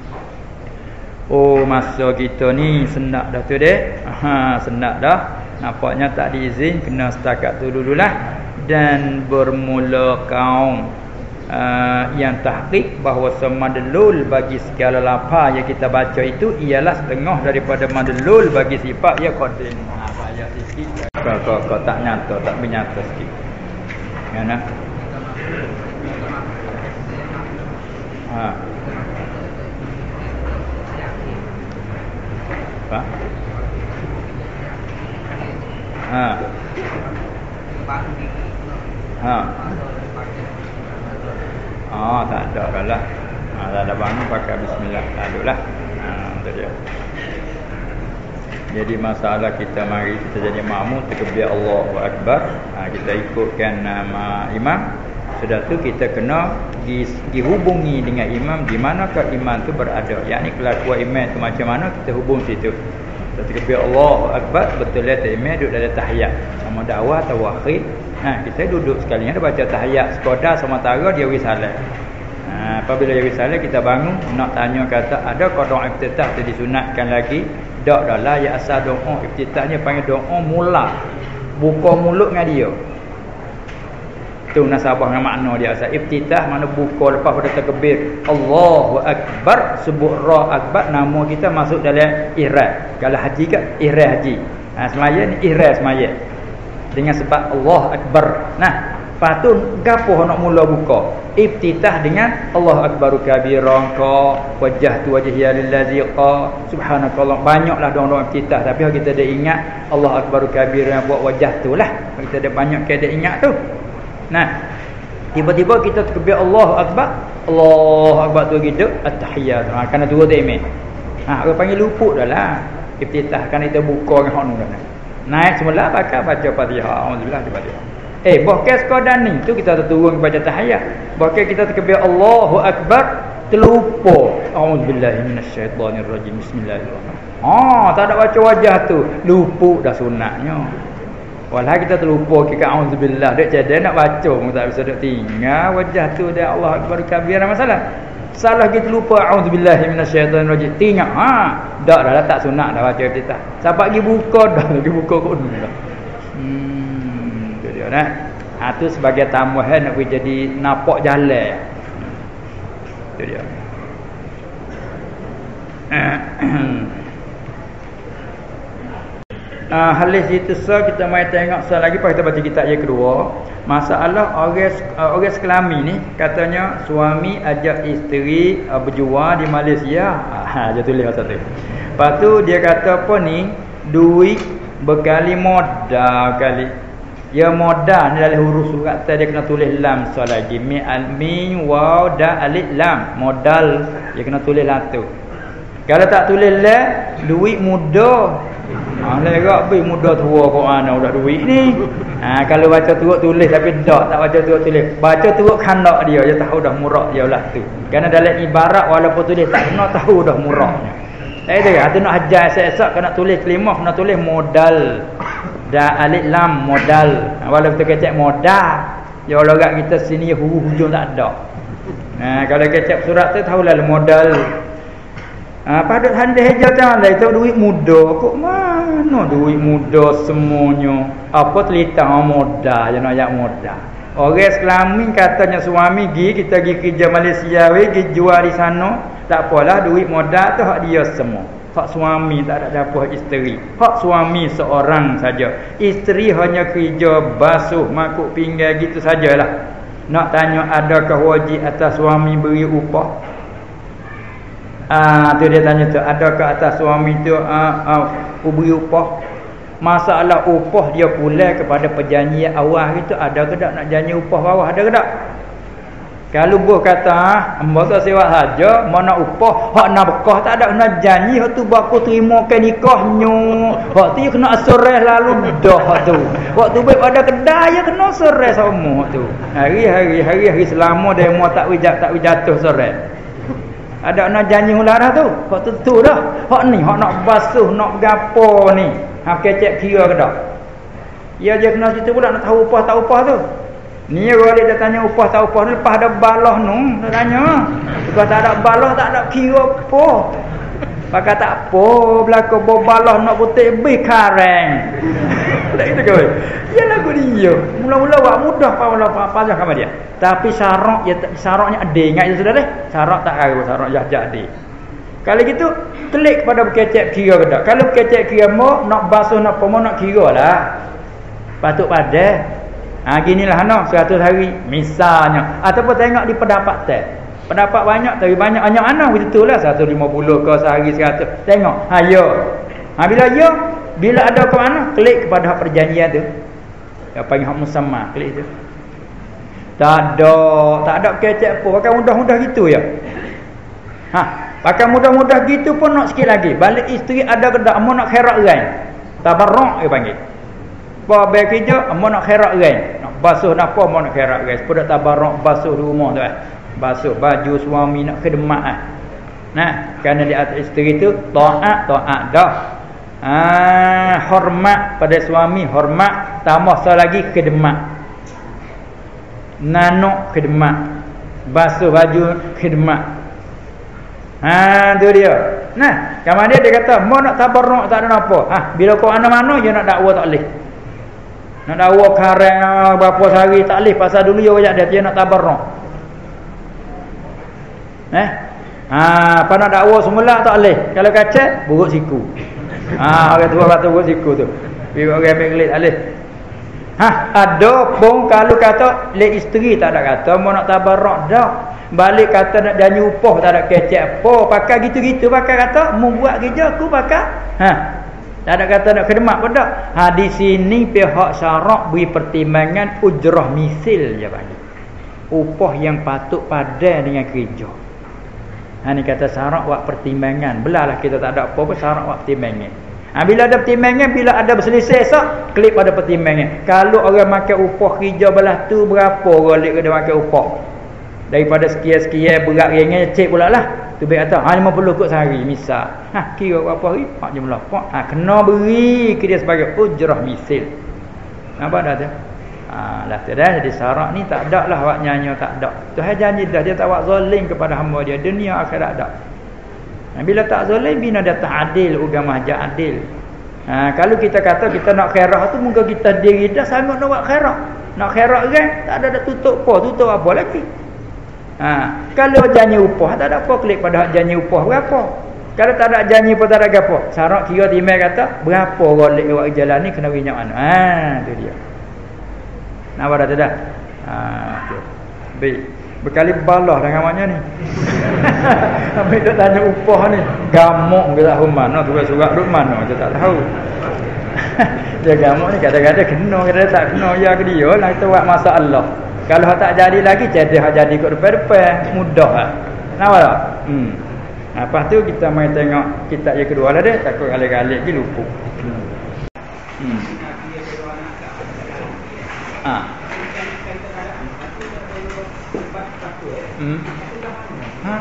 Oh masa kita ni sendak dah tu dek. Ha sendak dah. Nampaknya tak diizin, kena setakat tu dululah. Dan bermula kaum Uh, yang tahqiq bahawa semadlul bagi segala lafaz yang kita baca itu ialah setengah daripada madlul bagi sifat ya qadim. Ha ayat sikit kau kau tak nyata tak menyata sikit. Mana? Ha. Apa? Ha. Ha. Ah, tak ada kalah. Ah, tak ada bangun pakai bismillah. Tak ada lah. Ah, tu dia. Jadi masalah kita mari kita jadi makmum takbir Allahu Akbar. Ah, kita ikutkan nama imam. Sudah tu kita kena di, dihubungi dengan imam di manakah imam tu berada. Yakni kelakuan imam tu macam mana kita hubung situ. Takbir Allahu Akbar betul lah imam duduk dalam tahiyat. Sama dakwah atau akhir. Ha, kita duduk sekalian dia baca tahiyat sekadar sementara dia wisalah. Ha, apabila dia wisalah kita bangun nak tanya kata ada qada iftitah tu disunatkan lagi? Tak dah lah ya asal doa iftitahnya panggil doa mula. Buka mulut dengan dia. Tu nasabah dengan makna dia asal iftitah mana buka lepas pada takbir Allahu Akbar sebut ra akbar nama kita masuk dalam ihram. Kalau haji kan ihram haji. Ha, semaya ni ihram semaya. Dengan sebab Allah Akbar. Nah, patut gapo nak mula buka? Iftitah dengan Allah Akbaru kabiran ka wajjahtu wajhiya lillazi qa subhanakallah. Banyaklah doa-doa iftitah tapi kita dah ingat Allah Akbaru kabiran buat wajjahtu lah. Kita dah banyak kita dah ingat tu. Nah, tiba-tiba kita takbir Allah Akbar. Allah Akbar tu gitu at-tahiyat. Ha, kena dua demi. Ha, orang panggil luput dah lah. Iftitah kan kita buka dengan hanu dah. Naik semula pakai baca Fatihah. Alhamdulillah di Fatihah. Eh, bahkan sekadar ni tu kita turun baca tahiyat. Bahkan kita takbir Allahu Akbar terlupa. A'udzubillahi minasyaitonirrajim. Bismillahirrahmanirrahim. Ha, tak ada baca wajah tu. Lupa dah sunatnya. Walau kita terlupa kita a'udzubillah dak jadi nak baca pun tak bisa dak tinggal wajah tu dia Allah Akbar kabir masalah. Salah kita lupa a'udzubillahi minasyaitonirrajim. Tinggal ha, dak dah tak sunat dah baca kita. Sampai pergi buka dah lagi buka kok dulu dah. Hmm, tu dia nah. Ha tu sebagai tambahan nak jadi nampak jalan. Tu dia. uh, halis itu so kita mai tengok so lagi lepas kita baca kitab yang kedua. Masalah orang uh, orang sekelami ni katanya suami ajak isteri uh, berjual di Malaysia. Ha dia tulis pasal tu. Lepas tu dia kata apa ni? Duit berkali modal kali. Ya modal ni dalam huruf surat dia kena tulis lam so lagi. Mi al min waw da alif lam. Modal dia kena tulis lah tu. Kalau tak tulis la duit muda. Ha lerak be muda tua kok ana udah duit ni. Ha kalau baca turut tulis tapi dak tak baca turut tulis. Baca turut kandak dia dia tahu dah murah dia lah tu. Kerana dalam ibarat walaupun tulis tak kena tahu dah murahnya. Tak ada hati nak ajar esok-esok kena tulis kelima kena tulis modal. Da alif lam modal. Ha, walaupun kita kecek modal. Ya orang kita sini huruf hujung tak ada. Ha kalau kecek surat tu tahulah modal. Ah ha, pada handai hijau tangan lah itu duit muda kok mana duit muda semuanya apa telita modal je nak ajak modal orang Islamin katanya suami gi kita gi kerja Malaysia we gi jual di sana tak apalah duit modal tu hak dia semua hak suami tak ada apa isteri hak suami seorang saja isteri hanya kerja basuh makuk pinggan gitu sajalah nak tanya adakah wajib atas suami beri upah. Ah tu dia tanya tu adakah atas suami tu ah, ah beri upah. Masalah upah dia pula kepada perjanjian awal itu ada ke tak nak janji upah bawah ada ke tak? Kalau buah kata hamba tak sewa saja mau nak upah hak nafkah tak ada nak janji hak tu baku terima ke nikahnya. Hak tu kena asrah lalu dah tu. Waktu baik ada kedai ya kena asrah semua tu. Hari-hari hari-hari selama demo tak wijak tak wijatuh asrah. Ada nak janji ularah tu. Hak tentu dah. Hak ni hak nak basuh, nak gapo ni. Hak kecek kira ke dak? Ya dia kena situ pula nak tahu upah tak upah tu. Ni orang dia tanya upah tak upah ni lepas ada balah nu, dia tanya. Lepas tak ada balah tak ada kira apa. Pakai tak apa belaka balah nak putih be karang. Tak itu ke? Ya lagu dia. Mula-mula buat mudah pala apa sama dia. Tapi syarat ya syaratnya ada ingat je sudah deh. Syarat tak kira syarat jah jadi. Kalau gitu telik kepada berkecek kira ke tak? Kalau berkecek kira mau nak basuh nak apa nak kiralah. Patut pada. Ha ginilah no seratus hari misalnya ataupun tengok di pendapat teh. Pendapat banyak tapi banyak banyak ana betullah seratus lima puluh ke sehari seratus. Tengok. Ha ya. Ha bila ya bila ada ke mana klik kepada perjanjian tu. Dia panggil hak musamma klik tu. Tak ada, tak ada kecek apa. Pakai mudah-mudah gitu ya. Ha, pakai mudah-mudah gitu pun nak sikit lagi. Balik isteri ada ke tak mau nak khairat lain. Tabarruk dia panggil. Apa baik kerja mau nak khairat lain. Nak basuh nak apa mau nak khairat lain. Sepeda tabarruk basuh di rumah tu eh. Basuh baju suami nak khidmat ah. Nah, kerana di atas isteri tu taat taat dah. Ah, hormat pada suami, hormat tambah satu lagi khidmat. Nanok khidmat. Basuh baju khidmat. Ha tu dia. Nah, kemudian dia kata, "Mau nak tabarruk tak ada apa." Ah, bila kau mana-mana dia nak dakwa tak leh. Nak dakwa karang berapa hari tak leh pasal dulu dia ajak dia dia nak tabarruk. Eh? Ha, apa nak dakwa semula tak leh. Kalau kacak buruk siku. Ah, orang tua batu buruk siku tu. Bila orang ambil gelit alih. Ha, ada pun kalau kata le isteri tak ada kata mau nak tabarruk dah. Balik kata nak janji upah tak ada kecek apa, pakai gitu-gitu pakai kata mau buat kerja aku pakai. Ha. Tak ada kata nak khidmat pun tak. Ha di sini pihak syarak beri pertimbangan ujrah misil je bagi. Upah yang patut padan dengan kerja. Ha ni kata syarak buat pertimbangan. Belalah kita tak ada apa-apa syarak buat pertimbangan. Ha, bila ada pertimbangan, bila ada berselisih esok, klik pada pertimbangan. Kalau orang makan upah kerja belah tu berapa orang dia makan upah? Daripada sekian-sekian berat ringan cek pula lah. Tu baik kata, ha lima puluh kot sehari misal. Ha kira berapa hari? Pak jumlah pak. Ha kena beri ke dia sebagai ujrah misil. Nampak dah tu? Ha lah tu dah jadi syarat ni tak ada lah awak nyanyi tak ada. Tuhan janji dah dia tak buat zalim kepada hamba dia dunia akhirat tak. Ha, bila tak zalim bina dia tak adil agama aja adil. Ha kalau kita kata kita nak khairah tu muka kita diri dah sangat nak buat khairah. Nak khairah kan tak ada dah tutup apa, tutup apa lagi. Ha kalau janji upah tak ada apa klik pada janji upah berapa. Kalau tak ada janji pun tak ada gapo. Syarat kira timai kata berapa golek awak jalan ni kena minyak mana. Ha tu dia. Nampak dah dah. Ha tu. Baik. Berkali balah dengan maknya ni. Sampai dia tanya upah ni. Gamuk ke tak mana tu surat duk mana dia tak tahu. Dia gamuk ni kadang-kadang kena, kadang-kadang tak kena. Ya ke dia lah kita buat masalah. Kalau tak jadi lagi jadi hak jadi kat depan-depan mudah lah. Nampak tak? Hmm. Lepas tu kita mai tengok kitab yang kedua lah dia. Takut kali-kali lagi lupa. Hmm. Hmm. Ha. Hmm. Ha.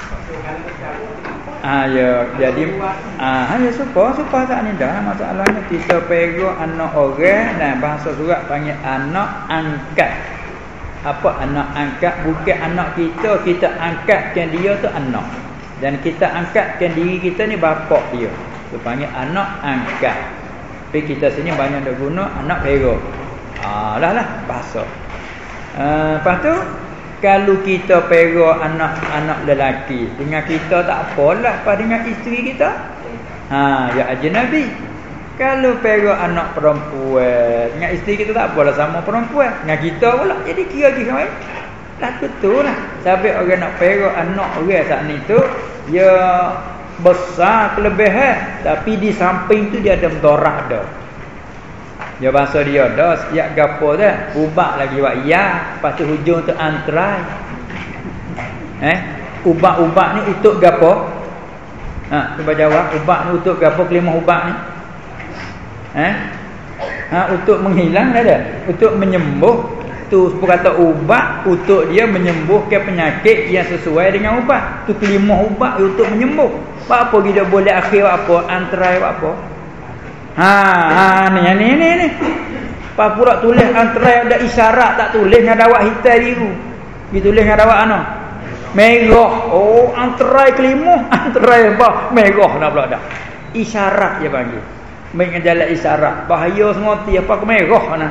Ah ya, jadi ah hanya supaya supaya tak ni dah masalahnya kita pegang anak orang dan bahasa surat panggil anak angkat. Apa anak angkat? Bukan anak kita, kita angkatkan dia tu anak. Dan kita angkatkan diri kita ni bapak dia. Tu panggil anak angkat. Tapi kita sini banyak dah guna anak pegang. Ah lah lah bahasa. Ah lepas tu kalau kita pegang anak-anak lelaki dengan kita tak apalah pada dengan isteri kita. Ha ya ajnabi. Kalau pegang anak perempuan dengan isteri kita tak apalah sama perempuan. Dengan kita pula jadi kira-kira mai. Lah betul lah. Sampai orang nak pegang anak orang saat ni tu dia besar kelebihan tapi di samping tu dia ada mudarat dah. Dia bahasa dia dah setiap gapo dah ubah lagi buat ya, lepas tu hujung tu antrai. Eh, ubah-ubah ni untuk gapo? Ha, cuba jawab, ubah ni untuk gapo kelimah ubah ni? Eh? Ha, untuk menghilang ada, untuk menyembuh. Tu sebab kata ubah untuk dia menyembuhkan penyakit yang sesuai dengan ubah. Tu kelimah ubah untuk menyembuh. Apa kita boleh akhir apa antrai apa? Ha, ha ni ni ni ni. Apa pula tulis antara ada isyarat tak tulis dengan dawak hitam biru. Dia tulis dengan dawak ana. Merah. Oh, antara kelima, antara apa? Merah nak pula dah. Isyarat dia panggil. Main jalan isyarat. Bahaya semua ti apa ke merah ana.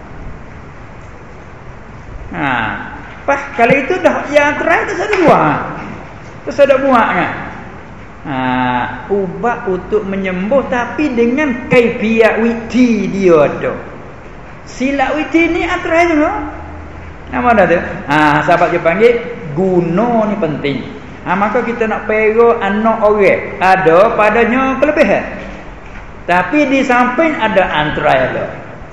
Ha, pas kalau itu dah yang antara itu sudah buat. Tu sudah buat kan. Ha, ubat untuk menyembuh tapi dengan kaifiat witi dia ada. Silat witi ni antara juga. Nama dah tu. Ha, sahabat dia panggil guna ni penting. Ha, maka kita nak pegang anak orang ada padanya kelebihan. Tapi di samping ada antara dia.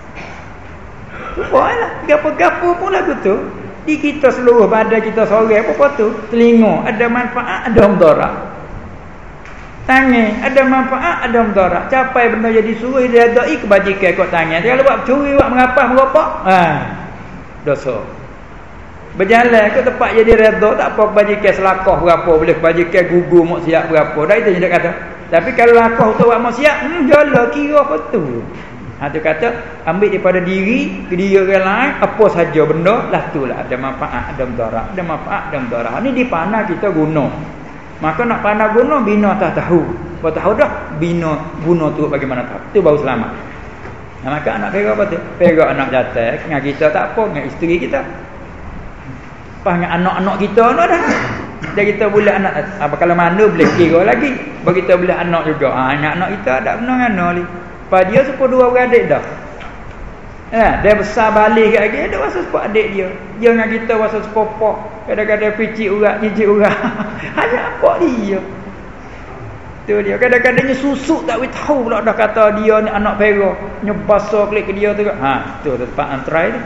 Supaya gapo-gapo pun lagu tu di kita seluruh badan kita seorang apa tu telinga ada manfaat ada mudarat. Tangan ada manfaat ada mudarat. Capai benda jadi suruh dia dai kebajikan kat tangan. Dia kalau buat curi buat mengapah meropak, ha dosa. Berjalan ke tempat jadi redha tak apa kebajikan selakah berapa boleh kebajikan gugur maksiat berapa. Dah itu je dia kata. Tapi kalau lakah untuk buat maksiat, hmm jala kira apa tu. Ha tu kata ambil daripada diri ke diri orang lain apa saja benda lah tulah ada manfaat ada mudarat. Ada manfaat ada mudarat. Ni dipandang kita guna. Maka nak pandang guna bina tak tahu. Kalau tahu dah bina guna tu bagaimana tahu. Tu baru selamat. Nah, maka anak perak apa tu? Perak anak jatuh dengan kita tak apa dengan isteri kita. Pas dengan anak-anak kita no dah. Dan kita boleh anak apa kalau mana boleh kira lagi. Bagi kita boleh anak juga. Ha, anak-anak kita ada benar anak ni. Pada dia sepuluh dua beradik dah. Ha, dia besar balik lagi ada masa sepuluh adik dia. Dia dengan kita masa sepopok. Kadang-kadang picit urat, cicit urat. Hanya apa dia? Tu dia. Kadang-kadangnya susuk tak boleh tahu pula dah kata dia ni anak perak. Nyebasa klik ke dia tu. Ha, tu tempat antrai tu.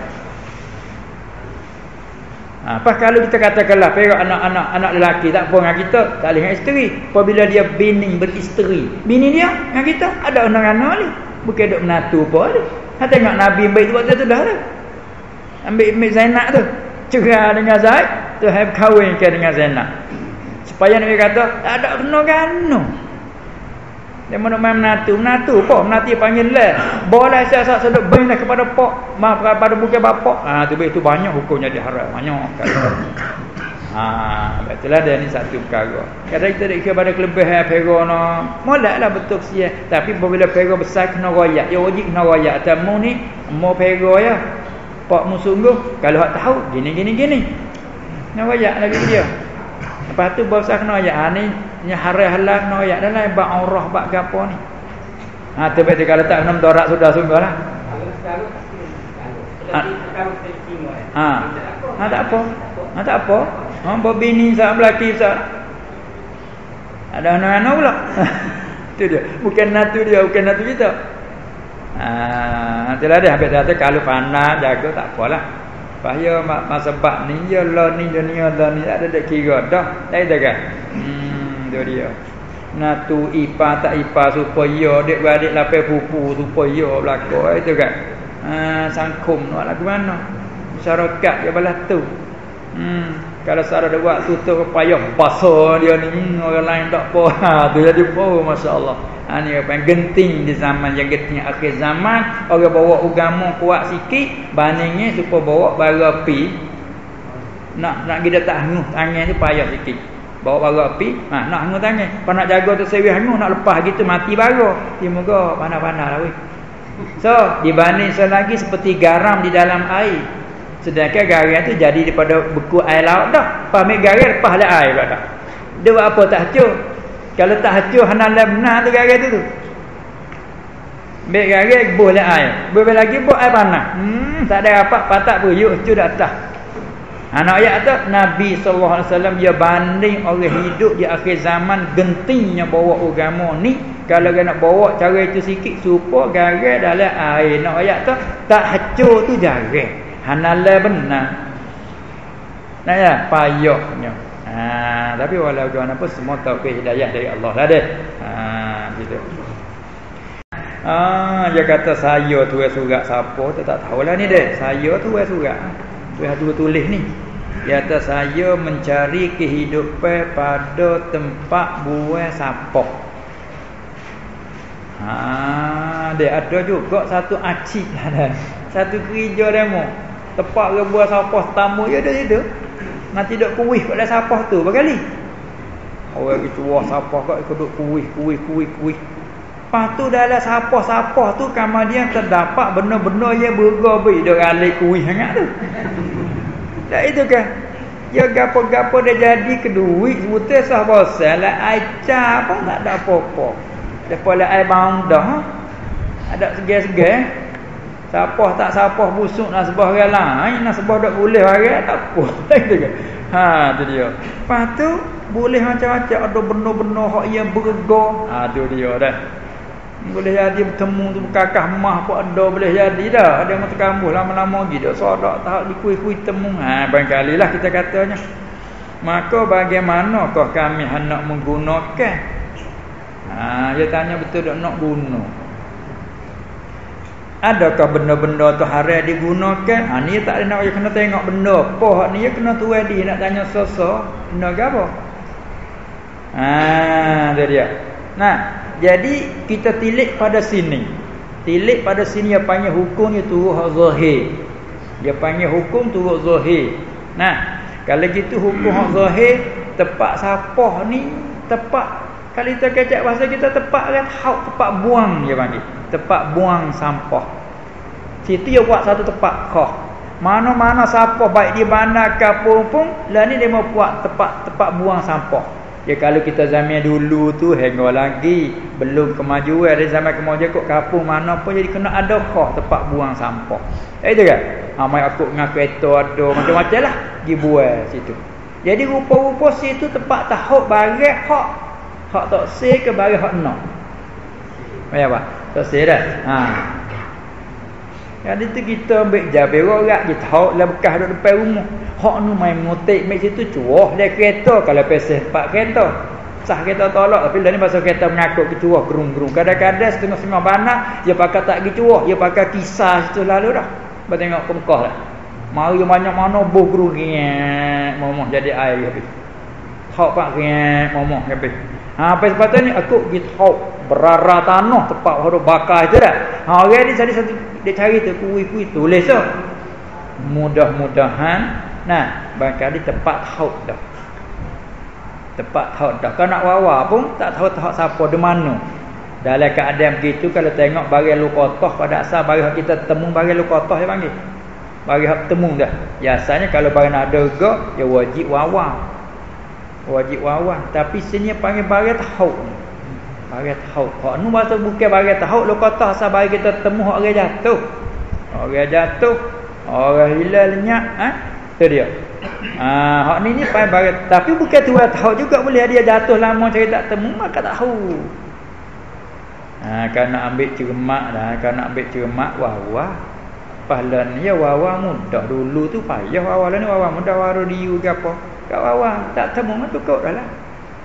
Ha, pas kalau kita katakanlah perak anak-anak anak lelaki tak apa dengan kita, tak boleh dengan isteri. Apabila dia bini beristeri, bini dia dengan kita ada anak-anak ni. Bukan duk menatu apa dia. Ha, tengok Nabi baik tu waktu tu dah tu. Ambil ambil Zainab tu. Cerai dengan Zaid, tu have kahwinkan dengan Zainab. Supaya Nabi kata tak ada kena-kena. Dia mana main menatu, menatu apa? Menatu panggil lah. Boleh saya seduk bina kepada pak, maaf kepada bukan bapak. Ah ha, tu itu banyak hukumnya diharam, banyak kan. Ha, betullah dia ni satu perkara. Kadang kita dak kira pada kelebihan perono, moleklah betul sia. Tapi apabila pero besar kena royak, ya wajib kena royak. Tamu ni mau pero ya. Pak mu sungguh kalau hak tahu gini gini gini. Kena royak lagi dia. Lepas tu bahasa kena ayat ha, ni nya haram halal kena ayat dalam bab aurah bab gapo ni. Ha tu betul kalau tak kena mendorak sudah sungguhlah. Ha. Ha. Ha tak apa. Ha tak apa. Ha bini sak belaki sak. Ada anak-anak pula. Tu dia. Bukan natu dia, bukan natu kita. Ah, ha, itulah dia habis kata kalau panas jaga tak apalah. Bahaya masa bab ni ya lah ni dunia dah ni tak ada dak kira dah. Tak ada kan? Hmm, tu dia. Natu ipa tak ipa supaya adik-beradik lapar pupu supaya berlaku itu kan. Ah, sangkum nak lagu mana? Masyarakat dia balas tu. Hmm, kalau saudara ada buat tutup payah basah dia ni hmm, orang lain tak apa. Ha tu jadi oh masya-Allah. Ha ni apa genting di zaman yang genting akhir zaman orang bawa agama kuat sikit bandingnya supaya bawa bara api. Nak nak kita tak hangus tangan tu payah sikit. Bawa bara api, ha nak hangus tangan. Kalau nak jaga tu sewi hangus nak lepas gitu mati bara. Dia moga panas-panas lah weh. So, dibanding selagi seperti garam di dalam air. Sedangkan garam tu jadi daripada beku air laut dah. Pamik garam lepas lah air dah. Dia buat apa tak hacur? Kalau tak hacur hanalah benar tu garam tu tu. Ambil garam buh lah air. Buh lagi buh air panas. Hmm, tak ada apa patak beruyuk hacur dah atas. Anak ayat tu Nabi sallallahu alaihi wasallam dia banding orang hidup di akhir zaman gentingnya bawa agama ni. Kalau dia nak bawa cara itu sikit supaya garam dalam air. Nak ayat tu tak hacur tu garam. Hanalai benar. Nah ya, payahnya. Ha, tapi walau bagaimana pun semua taufik hidayah dari Allah lah deh. Ha, gitu. Ah, dia kata saya tulis surat siapa tu tak tahulah ni deh. Saya tulis surat. Tulis tu tulis ni. Dia kata saya mencari kehidupan pada tempat buah sapok. Ha, dia ada juga satu acik ada. Satu gereja demo. Tepak ke buah sapah tamu je dia ada. Nanti duk kuih kat dalam sapah tu berkali. Orang gitu buah sapah kat duk kuih kuih kuih kuih. Lepas tu dalam sapah-sapah tu kemudian terdapat benda-benda yang bergabai duk alik kuih sangat tu. Tak itu kan. Ya gapo-gapo dah jadi ke duit sebutan sah bosan lah acar pun tak ada apa-apa. Depa lah air bangdah. Ada segar-segar. Sapah tak sapah busuk nak sebah orang lain, nak sebah dak boleh orang tak apa. Ha tu dia. Lepas tu boleh macam-macam ada benda-benda hak yang berga. Ha tu dia dah. Boleh jadi bertemu tu kakah mah pun ada boleh jadi dah. Ada yang terkambuh lama-lama lagi dak sodak tak dikuih-kuih temu. Ha barangkalilah kita katanya. Maka bagaimanakah kami hendak menggunakan? Ha dia tanya betul dak nak guna. Adakah benda-benda tu haram digunakan? Ha ni tak ada nak kena tengok benda apa hak ni kena tuai dia nak tanya sosok benda gapo. Ha dia. Nah, jadi kita tilik pada sini. Tilik pada sini dia panggil hukum ni turut zahir. Dia panggil hukum turut zahir. Nah, kalau gitu hukum hak zahir tepat sapah ni tepat kalau kita kecak bahasa kita tepat kan hak tepat buang dia panggil. Tepat buang sampah. Situ dia buat satu tempat khah. Mana-mana sampah baik di bandar kampung pun lah ni dia mau buat tempat tempat buang sampah. Ya kalau kita zaman dulu tu hingga lagi belum kemajuan dari zaman kemajuan kok kampung mana pun jadi kena ada khah tempat buang sampah. Eh itu kan? Ha mai aku dengan kereta ada macam-macam lah pergi buang situ. Jadi rupa-rupa situ tempat tahuk barang hak hak tak sah ke barang hak nak. Macam apa? Selesai dah. Ha. Jadi tu kita ambil jabe orang kita hok lah bekas duduk depan rumah. Hok nu main ngotek mai situ cuah dia kereta kalau peseh empat kereta. Sah kereta tolak tapi dah ni pasal kereta mengakut ke cuah gerung-gerung. Kadang-kadang setengah-setengah banak dia pakai tak pergi cuah, dia pakai kisah situ lalu dah. Ba tengok ke Mekah dah. Mari banyak mana buh gerung giat momong jadi air habis. Hok pak giat momong habis. Ha apa sepatutnya aku pergi hok berara tanah tempat orang bakar itu dah. Ha orang ni tadi satu dia cari tu kuih-kuih tulis tu. Mudah-mudahan nah barangkali tempat haud dah. Tempat haud dah. Kalau nak wawa pun tak tahu tak siapa di mana. Dalam keadaan begitu kalau tengok barang lukotoh pada asal barang kita temu barang lukotoh dia panggil. Barang temu dah. Biasanya kalau barang ada gak dia wajib wawa. wajib wawah. Tapi sini panggil bagi tahu. Bagi tahu. Hak nu bahasa bukan bagi tahu, lo kata asal bagi kita temu orang jatuh. Orang jatuh, orang hilang lenyap, ah, ha? Tu dia. Ah, hak ni ni pai bagi, tapi bukan tu tahu juga boleh dia jatuh lama cari tak temu maka tak tahu. Ah, kan nak ambil cermak dah, kan nak ambil cermak wawah. Pahala ni ya wawah mudah dulu tu payah wawah lah ni wawah mudah waru diu ke apa. Kat wawah tak temu mah cukup dah lah.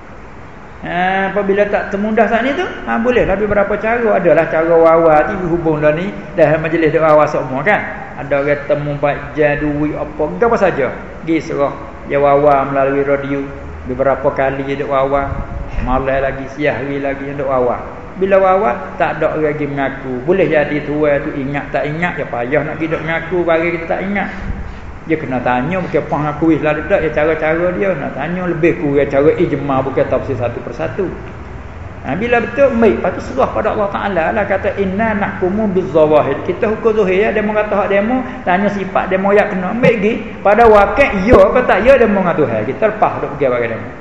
Ha, apabila tak temudah saat ni tu, ha, boleh lah beberapa cara. Adalah cara wawah tu hubung dah ni dah majlis duk wawah semua kan. Ada orang temu baca duit apa apa saja. Gi serah dia wawah melalui radio beberapa kali duk wawah. Malam lagi siang hari lagi duk wawah. Bila wawah tak ada orang pergi mengaku. Boleh jadi tua tu ingat tak ingat ya payah nak pergi duk mengaku bagi kita tak ingat. Dia kena tanya bukan pang aku wis lalu dak ya cara-cara dia nak tanya lebih kurang cara ijma bukan tafsir satu persatu. Ha, bila betul baik lepas tu serah pada Allah Taala lah kata inna nahkumu bizawahid. Kita hukum zahir ya demo kata hak demo tanya sifat demo yang kena baik gi pada wakil ya ke tak ya demo ngatu Tuhan. Kita lepas duk pergi bagi demo.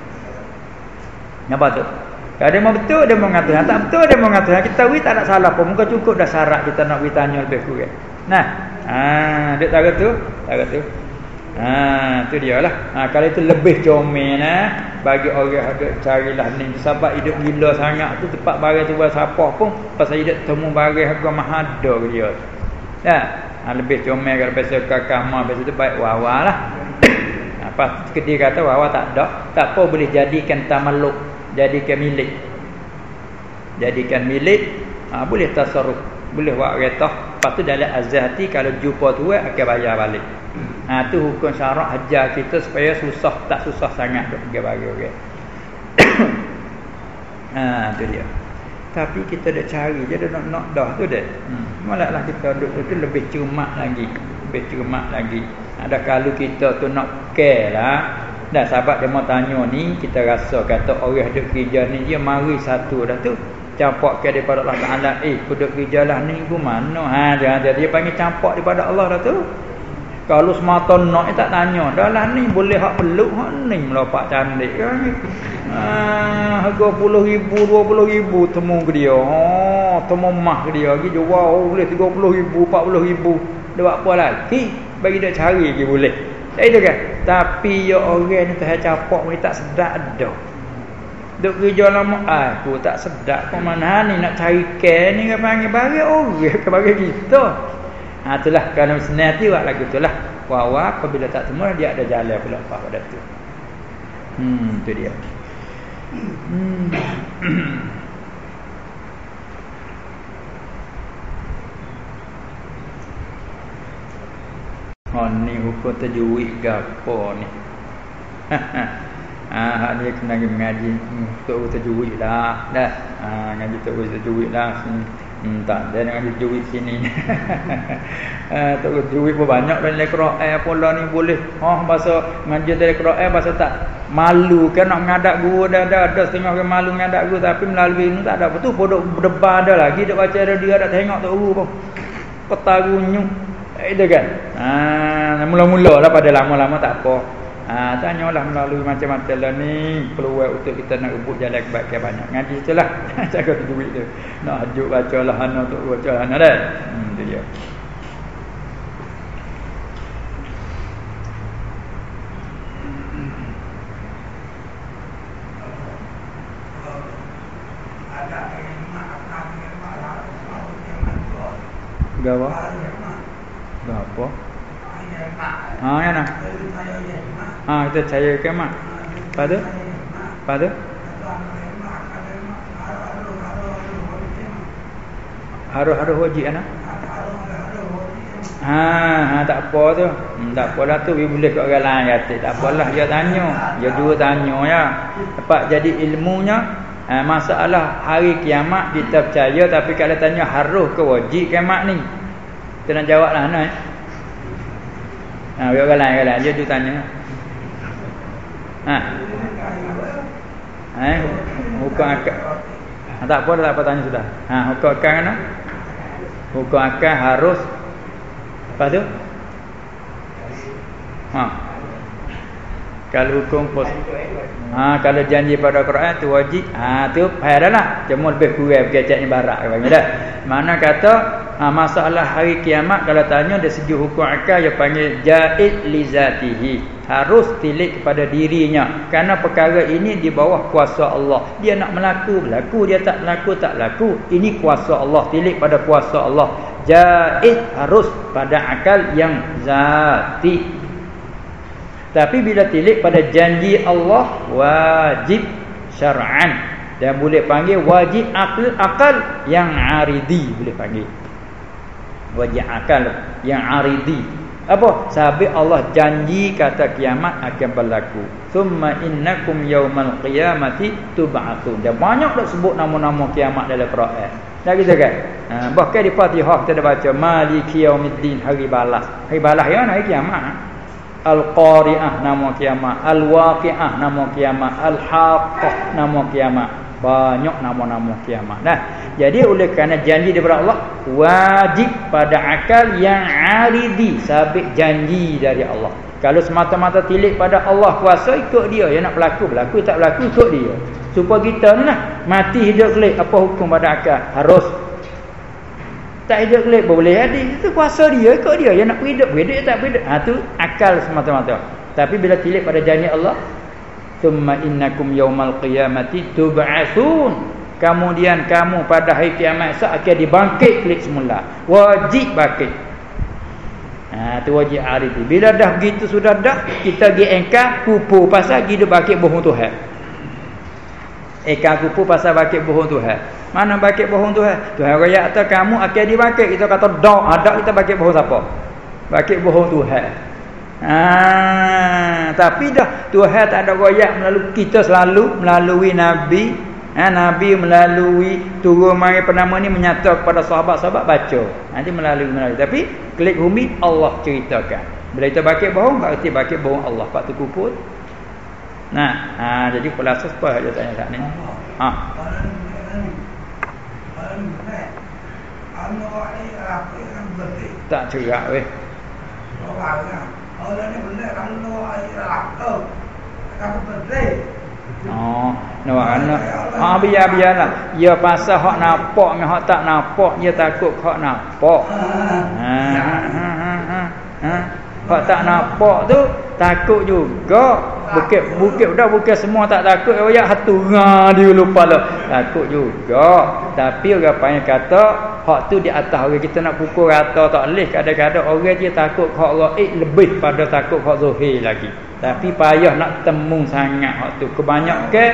Napa tu? Kalau demo betul demo ngatu Tuhan, tak betul demo ngatu Tuhan. Kita wi tak ada salah pun muka cukup dah syarat kita nak wi tanya lebih kurang. Nah, ah, dek tahu tu, tahu tu. Ah, tu dia lah. Ah, kalau itu lebih comel nah bagi orang ada carilah ni sebab hidup gila sangat tu tempat barang tu buat siapa pun pasal hidup temu barang harga mahal dah dia. Nah, ah, lebih comel kalau pasal kakak mah pasal tu baik wawa lah. Apa ketika kata wawa tak ada, tak apa boleh jadikan tamaluk, jadikan milik. Jadikan milik, ah, boleh tasarruf, boleh buat kereta. Lepas tu dalam azhati kalau jumpa tu akan bayar balik. Ha tu hukum syarak hajar kita supaya susah tak susah sangat duk pergi bagi orang. Ha tu dia. Tapi kita dah cari je dah nak nak dah tu dah. Hmm. Malaklah kita duk tu lebih cermat lagi, lebih cermat lagi. Ada kalau kita tu nak care lah. Dah sahabat dia mau tanya ni kita rasa kata orang duk kerja ni dia mari satu dah tu. Campak ke daripada Allah Taala eh kuduk kerjalah ni ku mana ha dia dia panggil campak daripada Allah dah tu. Kalau semata nak tak tanya dah lah ni boleh hak peluk hak ni melopak cantik kan. Ha harga sepuluh ribu dua puluh ribu temu ke dia. Oh temu mah ke dia pergi jual oh, boleh tiga puluh ribu empat puluh ribu. Dia buat apa lagi bagi dia cari lagi boleh. Tak itu kan. Tapi ya orang ni tak campak ni tak sedap dah. Duk kerja lama aku tak sedap ke mana ni nak cari care ni kan panggil bagi orang ke bagi kita. Ha itulah kalau senang tu buat lagu itulah. Wawa apabila tak temu dia ada jalan pula apa pada tu. Hmm tu dia. Hmm. Oh ni hukum tajwid gapo ni. Ah dia kena mengaji untuk tajwid lah dah. Ah ngaji untuk tajwid lah. Hmm tak dia nak ngaji tajwid sini. Ah untuk tajwid pun banyak dalam Al-Quran pula ni boleh. Oh bahasa ngaji dalam Al-Quran bahasa tak malu kan nak mengadap guru dah ada ada setengah orang malu mengadap guru tapi melalui ni tak ada betul podok berdebar ada lagi dak baca dia dak tengok tok guru pun. Petarunya itu kan. Ah mula-mula lah pada lama-lama tak apa. Ah ha, tanyalah melalui macam-macam lah ni peluang untuk kita nak rebut jalan kebaikan banyak. Ngaji itulah cara duit tu. Nak ajuk bacalah ana untuk baca ana dah. Hmm tu dia. Gawa? Gapo? Ha ya nah. Ha kita percaya ke mak? Pada? Pada? Haruh-haruh wajib anak. Ha ha tak apa tu. Hmm, tak apalah tu boleh kat orang lain kata. Tak apalah dia tanya. Dia juga tanya ya. Dapat jadi ilmunya ha, masalah hari kiamat kita percaya tapi kalau tanya haruh ke wajib kiamat ni. Kita nak jawablah ana eh. Ha orang lain orang lain dia tu tanya. Ha. Eh, hukum akal. Ha, tak apa tak apa tanya sudah. Ha, hukum akal kan? Hukum akal harus apa tu? Ha. Kalau hukum pos ha, kalau janji pada Quran tu wajib. Ha tu faham dah lah. Cuma lebih kurang berkecak ibarat bagi dah. Mana kata ha, masalah hari kiamat kalau tanya dari segi hukum akal dia panggil jaiz li zatihi. Harus tilik kepada dirinya. Kerana perkara ini di bawah kuasa Allah. Dia nak melaku, berlaku, dia tak melaku, tak laku. Ini kuasa Allah, tilik pada kuasa Allah. Jaiz harus pada akal yang zati. Tapi bila tilik pada janji Allah wajib syar'an dan boleh panggil wajib akal akal yang aridi, boleh panggil wajib akal yang aridi. Apa? Sabit Allah janji kata kiamat akan berlaku. Summa innakum yaumal qiyamati tub'atsun. Dia banyak dah sebut nama-nama kiamat dalam Quran. Dah kita kan? Ha, bahkan di Fatihah kita dah baca Maliki yaumiddin, hari balas. Hari balas ya hari kiamat. Al-Qari'ah nama kiamat, Al-Waqi'ah nama kiamat, Al-Haqqah nama kiamat. Banyak nama-nama kiamat. Nah, jadi oleh kerana janji daripada Allah wajib pada akal yang aridi, sabit janji dari Allah. Kalau semata-mata tilik pada Allah kuasa, ikut dia. Yang nak berlaku berlaku, tak berlaku ikut dia. Supaya kita ni lah mati hidup kelik, apa hukum pada akal? Harus tak hidup kelip boleh jadi. Itu kuasa dia, ikut dia. Yang nak hidup, hidup tak hidup. Ha tu akal semata-mata. Tapi bila tilik pada janji Allah, summa innakum yaumal qiyamati tub'atsun. Kemudian kamu pada hari kiamat akan dibangkit kelip semula. Wajib bangkit. Ha tu wajib aridi. Bila dah begitu sudah dah, kita pergi engkar kupu pasal hidup bangkit bohong Tuhan. Engkar kupu pasal bangkit bohong Tuhan. Mana bangkit bohong Tuhan? Tuhan raya atau kamu akan dibangkit. Kita kata dak, ada kita bangkit bohong siapa? Bangkit bohong Tuhan. Ah, tapi dah Tuhan tak ada royak melalui kita, selalu melalui nabi. Ha, nabi melalui turun mari penama ni menyata kepada sahabat-sahabat baca. Nanti melalui melalui. Tapi klik bumi Allah ceritakan. Bila kita bangkit bohong berarti bangkit bohong Allah. Pak tu kuput. Nah, ha, jadi khulasan apa dia tanya saat ni? Ha. Tak cerak weh. Oh, nak ana. Ha biar biarlah. Ya pasal hak nampak dengan hak tak nampak, dia takut hak nampak. Ha ha ha ha. Ha. Hak tak nampak tu takut juga. Bukit bukit dah bukan semua tak takut royak hatu ngah dia lupa lah. Takut juga. Tapi orang panggil kata hak tu di atas orang kita nak pukul rata tak leh. Kadang-kadang orang dia takut hak gaib lebih pada takut hak zahir lagi. Tapi payah nak temu sangat hak tu. Kebanyakan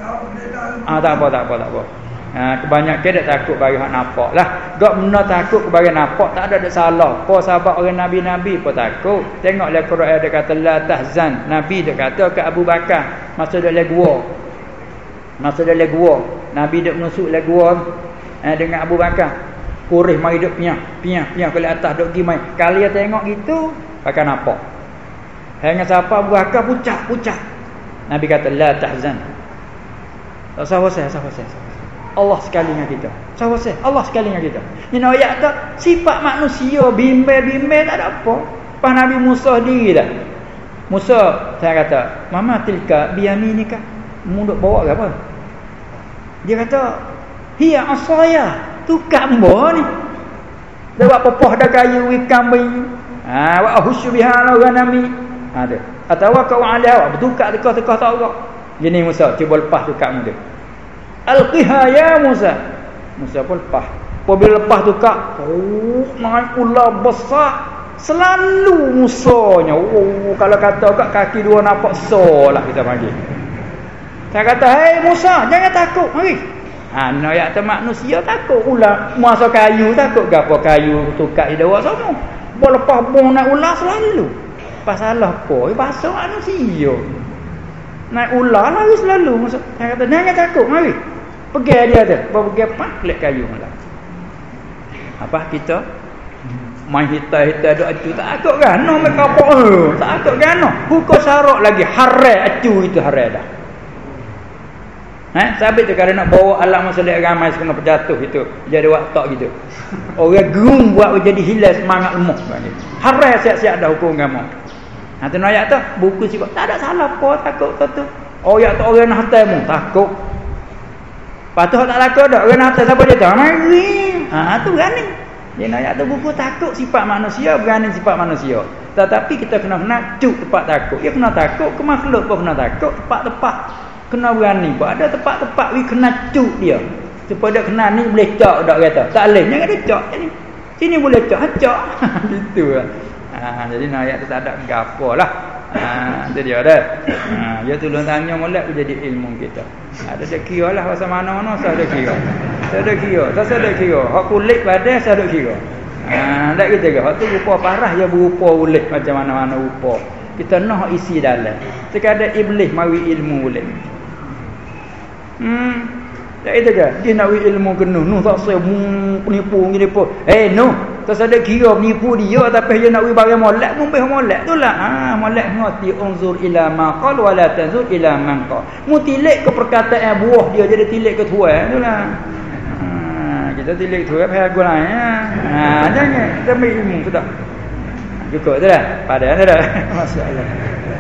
ah tak apa tak apa tak apa. Ha, kebanyakan dia takut bagi hak nampak lah. Gak benda takut bagi nampak tak ada ada salah. Apa sahabat orang nabi-nabi pun takut. Tengoklah Quran dia kata la tahzan. Nabi dia kata ke Abu Bakar masa dia le gua. Masa dia le gua, Nabi dia menusuk le gua eh, dengan Abu Bakar. Kurih mari duk piah, piah, piah ke atas duk pergi mai. Kali dia tengok gitu, akan nampak. Hanya siapa Abu Bakar pucat, pucat. Nabi kata la tahzan. Tak salah saya, salah saya. Allah sekali dengan kita. Sahabat saya, Allah sekali dengan kita. Ini ayat tu sifat manusia bimbel-bimbel tak ada apa. Pas Nabi Musa diri dah. Musa saya kata, "Mama tilka biyaminika." Munduk bawa ke apa? Dia kata, "Hiya asaya." Tukar mbo ni. Dia buat pepoh dah kayu ikan bayi. Ha, wa ahusyu biha la ghanami. Ha tu. Atau kau ala bertukar tekah-tekah tak orang. Jadi Musa cuba lepas tukar muda. Al-qiha ya Musa. Musa pun lepas. Apabila lepas tu kak, oh, naik ular besar. Selalu Musanya. Oh, kalau kata kak kaki dua nampak so lah kita panggil. Saya kata, "Hei Musa, jangan takut. Mari." Ha, nak ayat tu manusia takut ular. Masa kayu takut gapo kayu tukar dia buat semua. Bo lepas bong naik ular selalu. Pasal apa? Bahasa manusia. Naik ular lari selalu. Musa. Saya kata, "Jangan takut, mari." Pergi dia tu, pergi pak lek kayu malah. Apa kita main hitai-hitai duk acu tak akut kan? No mereka apa? Tak akut kan? No. Hukum syarak lagi haram acu itu haram dah. Eh, sabit tu kalau nak bawa alam masalah ramai kena berjatuh itu. Jadi waktu gitu. Orang gerung buat jadi hilang semangat lemah bagi. Haram siap-siap dah hukum agama. Ha tu ayat tu buku sifat tak ada salah apa takut tu. Ayat tu orang nak hantarmu takut. Patut tak takut dak orang nak hantar siapa dia tak mari. Ha tu berani. Dia ayat tu buku takut sifat manusia, berani sifat manusia. Tetapi kita kena kena cuk tempat takut. Dia kena takut ke makhluk pun kena takut tempat-tempat. Kena berani. Ada tempat-tempat we kena cuk dia. Supaya dia kena ni boleh cak dak kata. Tak boleh jangan dia cak ni. Sini boleh cak, cak. Gitu lah. Ha, jadi ayat tu tak ada gapalah. Ha, itu dia dah. Ha, dia tolong tanya molek jadi ilmu kita. Ada ha, dak kira lah pasal mana-mana saya ada kira. Saya ada kira, saya ada kira. Hak kulit badan saya ada kira. Ha, tak kita ke. Hak tu rupa parah dia berupa ulit macam mana-mana rupa. Kita nak isi dalam. Sekadar iblis mari ilmu ulit. Hmm. Tak kita ke. Dia nak ilmu kena. Nuh tak saya penipu gini pun. Eh Nuh, tak ada kira penipu dia tapi dia nak barang molek pun beh molek tulah. Ha, molek ngati unzur ila ma qal wala tanzur ila man qal. Mu tilik ke perkataan buah dia jadi tilik ke tuan tulah. Ha, kita tilik tuan payah guna ya. Ha, jangan kita ambil ilmu sudah. Cukup tu dah. Pada dah dah. Masya-Allah.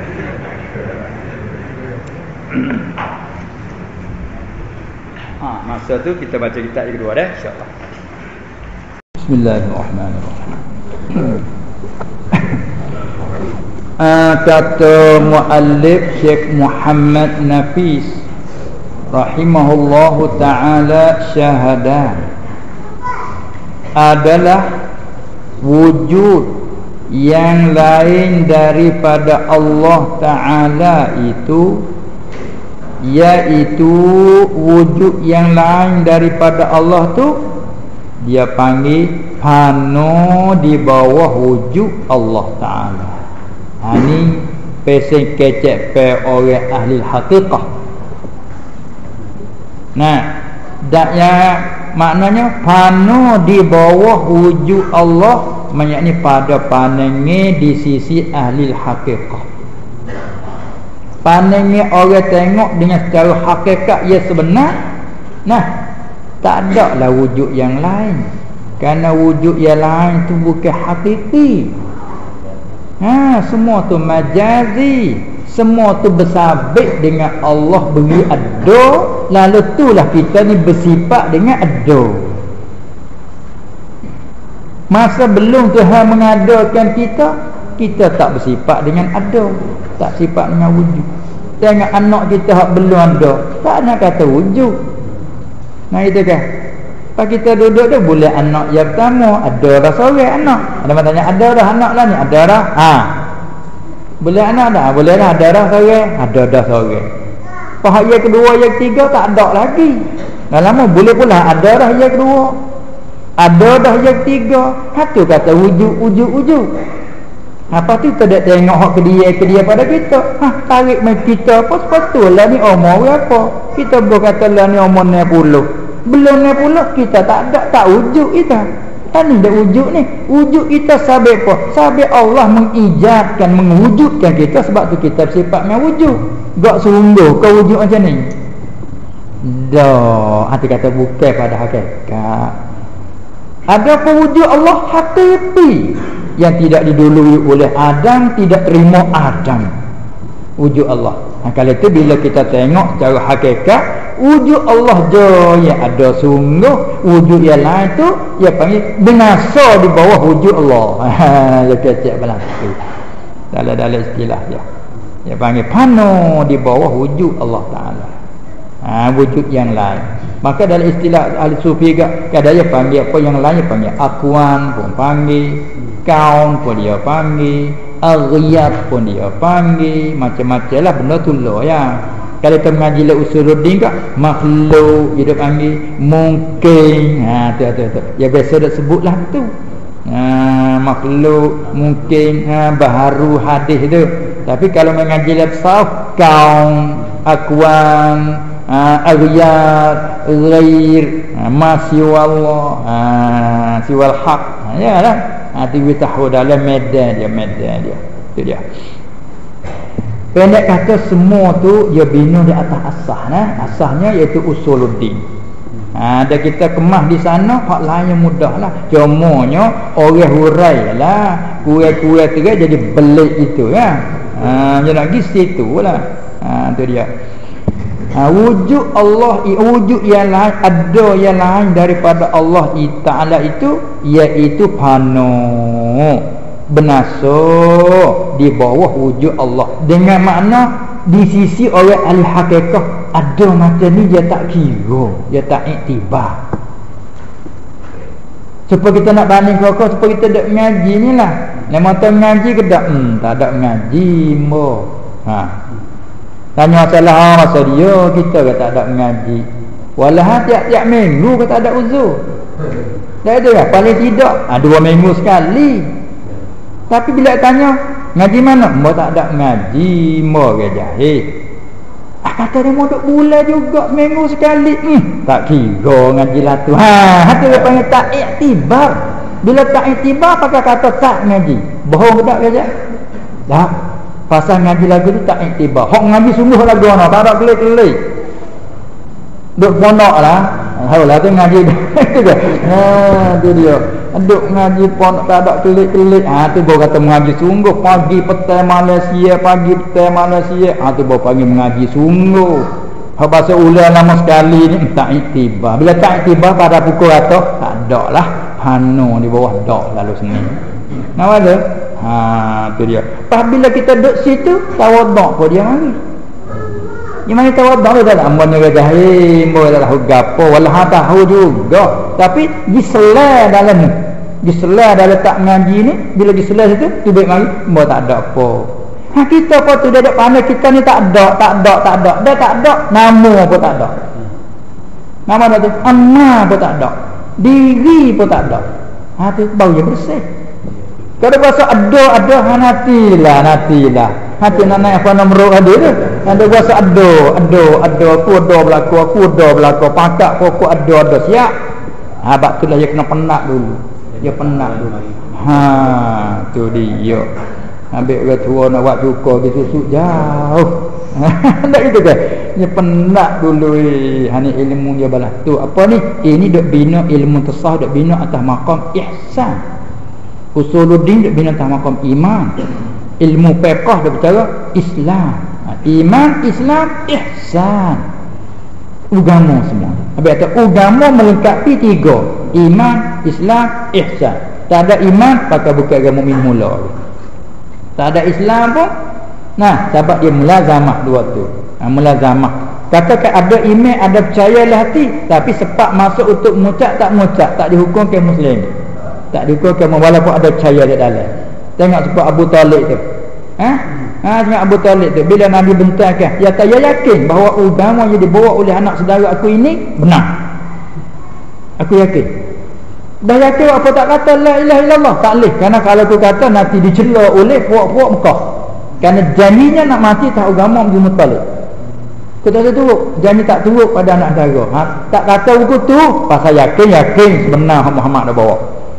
Ha, masa tu kita baca kitab yang kedua dah insya-Allah. Bismillahirrahmanirrahim. Ah kata muallif Syekh Muhammad Nafis rahimahullahu taala syahadah adalah wujud yang lain daripada Allah taala itu, iaitu wujud yang lain daripada Allah tu dia panggil pano di bawah wujud Allah Ta'ala. Ha ni pesing kecek pe orang ahli haqiqah. Nah, dak ya maknanya pano di bawah wujud Allah, maknanya pada pandangan di sisi ahli haqiqah. Pandangnya orang tengok dengan secara hakikat ia sebenar. Nah, tak ada lah wujud yang lain. Kerana wujud yang lain tu bukan hakiki. Ha, semua tu majazi. Semua tu bersabit dengan Allah beri ada. Lalu itulah kita ni bersifat dengan ada. Masa belum Tuhan mengadakan kita, kita tak bersifat dengan ada. Tak sifat dengan wujud. Tengok anak kita hak belum ada, tak nak kata wujud. Nah itu kan. Pak kita duduk tu boleh anak yang pertama, ada dah seorang anak. Ada orang tanya, ada dah anak lah ni, ada dah. Ha. Boleh anak dah, boleh dah ada dah seorang, ada dah seorang. Pak yang kedua, yang ketiga tak ada lagi. Dah lama boleh pula ada dah yang kedua. Ada dah yang ketiga. Satu kata wujud, wujud, wujud. Apa tu kita tak tengok hak kedia kedia pada kita. Ha, tarik mai kita apa sepatutlah ni umur berapa. Kita berkata lah ni umur enam puluh. Belum enam puluh kita tak ada tak wujud kita. Kan dak wujud ni. Wujud kita sabit apa? Sabit Allah mengijadkan, mewujudkan kita, sebab tu kita sifatnya wujud. Gak sungguh kau wujud macam ni. Dah, hati kata bukan pada hakikat. Ada pewujud Allah hakiki yang tidak didului oleh Adam, tidak terima Adam. Wujud Allah. Nah, kalau itu bila kita tengok secara hakikat, wujud Allah je yang ada sungguh, wujud yang lain tu dia panggil binasa di bawah wujud Allah. Ha, dia kecek berlaku. Dalam-dalam istilah dia. Dia panggil pano di bawah wujud Allah Taala. Ha, wujud yang lain. Maka dalam istilah ahli sufi juga kadang dia panggil apa yang lain, panggil akwan pun panggil, kaun pun dia panggil, aghyat pun dia panggil, macam-macam lah benda tu lah ya. Kalau kita mengaji la usuluddin kak, makhluk dia panggil, mungkin. Ha tu tu tu. Ya biasa dah sebutlah tu. Ha, makhluk, mungkin, ha, baharu hadis tu. Tapi kalau mengaji la saf, kaun, akwan, Uh, aghyat, ghair, uh, ma siwallah, uh, siwal haq. Ha, ya lah. Hati kita tahu dalam medan dia, medan dia. Itu dia. Pendek kata semua tu dia bina di atas asas, nah. Asasnya iaitu usuluddin. Ha, ada kita kemas di sana, hak lain yang mudahlah. Cumanya orang hurai lah, kuai-kuai tu jadi belik itu kan. Ha, dia nak pergi situ lah. Ha, tu dia. Ha, wujud Allah, wujud yang lain, ada yang lain daripada Allah Ta'ala itu, iaitu fana, binasa di bawah wujud Allah. Dengan makna di sisi orang ahli hakikah, ada macam ni dia tak kira, dia tak iktibar. Supaya kita nak banding kau-kau, supaya kita tak mengaji ni lah. Lama tak mengaji ke tak? Hmm, tak ada mengaji mo. Ha. Tanya masalah masa dia, kita ke tak ada mengaji. Walau tiap-tiap minggu ke tak ada uzur. Tak ada lah, paling tidak ha, dua minggu sekali. Tapi bila tanya ngaji mana? Mo tak ada mengaji, mo ke jahil. Ah, kata dia mau duk bulan juga seminggu sekali. Hmm, tak kira ngaji lah tu. Ha, hati dia panggil tak iktibar. Bila tak iktibar pakai kata tak ngaji. Bohong ke tak kerja? Tak. Pasal ngaji lagu tu tak iktibar. Hok ngaji sungguh lagu ana, tak ada kelik-kelik. Duk ponok lah. Haulah tu ngaji. Ha, tu dia. Duk ngaji pon tak ada kelik-kelik. Ha, tu baru kata mengaji sungguh. Pagi petang Malaysia, pagi petang Malaysia. Ha, tu baru panggil mengaji sungguh. Hak bahasa ulang lama sekali ni tak iktibar. Bila tak iktibar pada pukul atas, tak ada lah. Hanu di bawah dak lalu sini. Nama ada? Ha, tu dia. Pas bila kita duduk situ, tawaduk pun dia mari. Yang mana tawaduk tu tak amun dia jahil, boleh tak tahu gapo, walau tahu juga. Tapi diselah dalam ni. Diselah dalam tak ngaji ni, bila diselah situ, tu baik mari, mo tak ada apa. Ha, kita apa tu dia ada pandai kita ni tak ada, tak ada, tak ada. Dia tak ada, nama pun tak ada. Nama dia tu, amma pun tak ada. Diri pun tak ada. Ha, tu bau yang bersih. Kalau bahasa ada, ada, hanatilah, natilah. Hati nak naik apa nombor ada tu. Ada bahasa ada, ada, ada, aku ada berlaku, aku ada berlaku. Pakak aku ada, ada, siap. Ha, bak tu lah dia kena penat dulu. Dia penat dulu. Ha, tu dia. Ambil orang tua nak buat cuka gitu susuk jauh. Tak gitu ke? Dia penat dulu eh. Hani ilmu dia balas. Tu apa ni? Ini duk bina ilmu tasawuf, duk bina atas maqam ihsan. Usuluddin duk bina atas maqam iman. Ilmu fiqh duk bicara Islam. Iman, Islam, ihsan. Agama semua. Habis kata agama melengkapi tiga. Iman, Islam, ihsan. Tak ada iman pakai bukan agama mukmin mula. Tak ada Islam pun. Nah, sebab dia mulazamah dua tu. Ha, mulazamah. Katakan ada iman, ada percaya dalam hati, tapi sepak masuk untuk mengucap tak mengucap, tak dihukum ke muslim. Tak dihukum ke walaupun ada percaya di dalam. Tengok sebab Abu Talib tu. Ha? Ha, tengok Abu Talib tu bila Nabi bentangkan, ya tak ya yakin bahawa agama yang dibawa oleh anak saudara aku ini benar. Aku yakin. Dah yakin apa tak kata la ilaha illallah, tak boleh. Kerana kalau aku kata nanti dicela oleh puak-puak Mekah. Kerana janjinya nak mati tak agama Abdul Muttalib. Kita tak turut, janji tak turut pada anak saudara. Ha, tak kata buku tu pasal yakin yakin sebenar Muhammad dah bawa.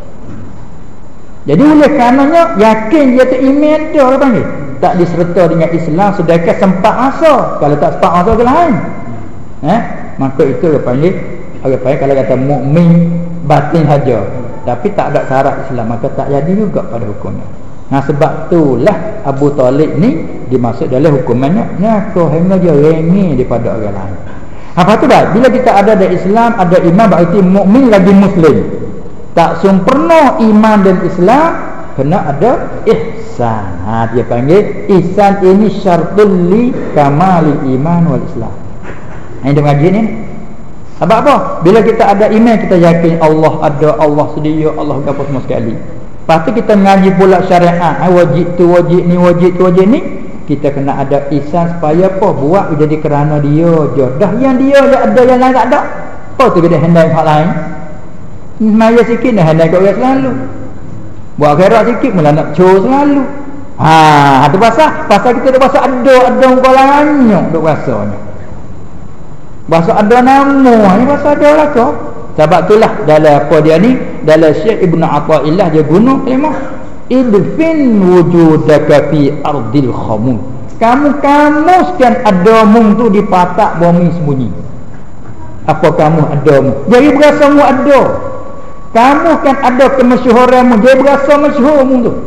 Jadi oleh karenanya yakin dia tu iman dia orang panggil. Tak diserta dengan Islam sedekah sempat masa. Kalau tak sempat masa ke lain. Eh, maka itu orang panggil, orang panggil kalau kata mukmin batin saja, tapi tak ada syarat Islam, maka tak jadi juga pada hukumnya. Nah, sebab itulah Abu Talib ni dimasuk dalam hukumannya nyako hingga dia rengi daripada orang lain. Apa tu dah? Bila kita ada ada Islam, ada iman, berarti mukmin lagi muslim. Tak sempurna iman dan Islam, kena ada ihsan. Ha, dia panggil ihsan ini syartul li kamali iman wal Islam. Ini dia mengaji ni. Sebab apa? Bila kita ada iman, kita yakin Allah ada, Allah sedia, Allah apa semua sekali. Lepas tu kita mengaji pula syariat, wajib tu, wajib ni, wajib tu, wajib ni. Kita kena ada ihsan supaya apa? Buat jadi kerana dia je. Dah yang dia je ada, yang lain tak ada. Apa tu kita handai hak lain? Maya sikit dah handai kat orang selalu. Buat akhirat sikit mula nak cur selalu. Ha, tu pasal pasal kita dah pasal ada, ada muka banyak duk rasanya. Bahasa ada nama ni, bahasa ada lah kau. Sebab itulah dalam apa dia ni, dalam Syekh Ibn Athaillah dia guna kalimah idfin wujudaka fi ardil khamum. Kamu kamu sekian ada mung tu di patak bumi sembunyi. apa kamu ada mu. Jadi berasa mu ada. Kamu kan ada kemasyhuranmu, jadi berasa masyhur mu tu.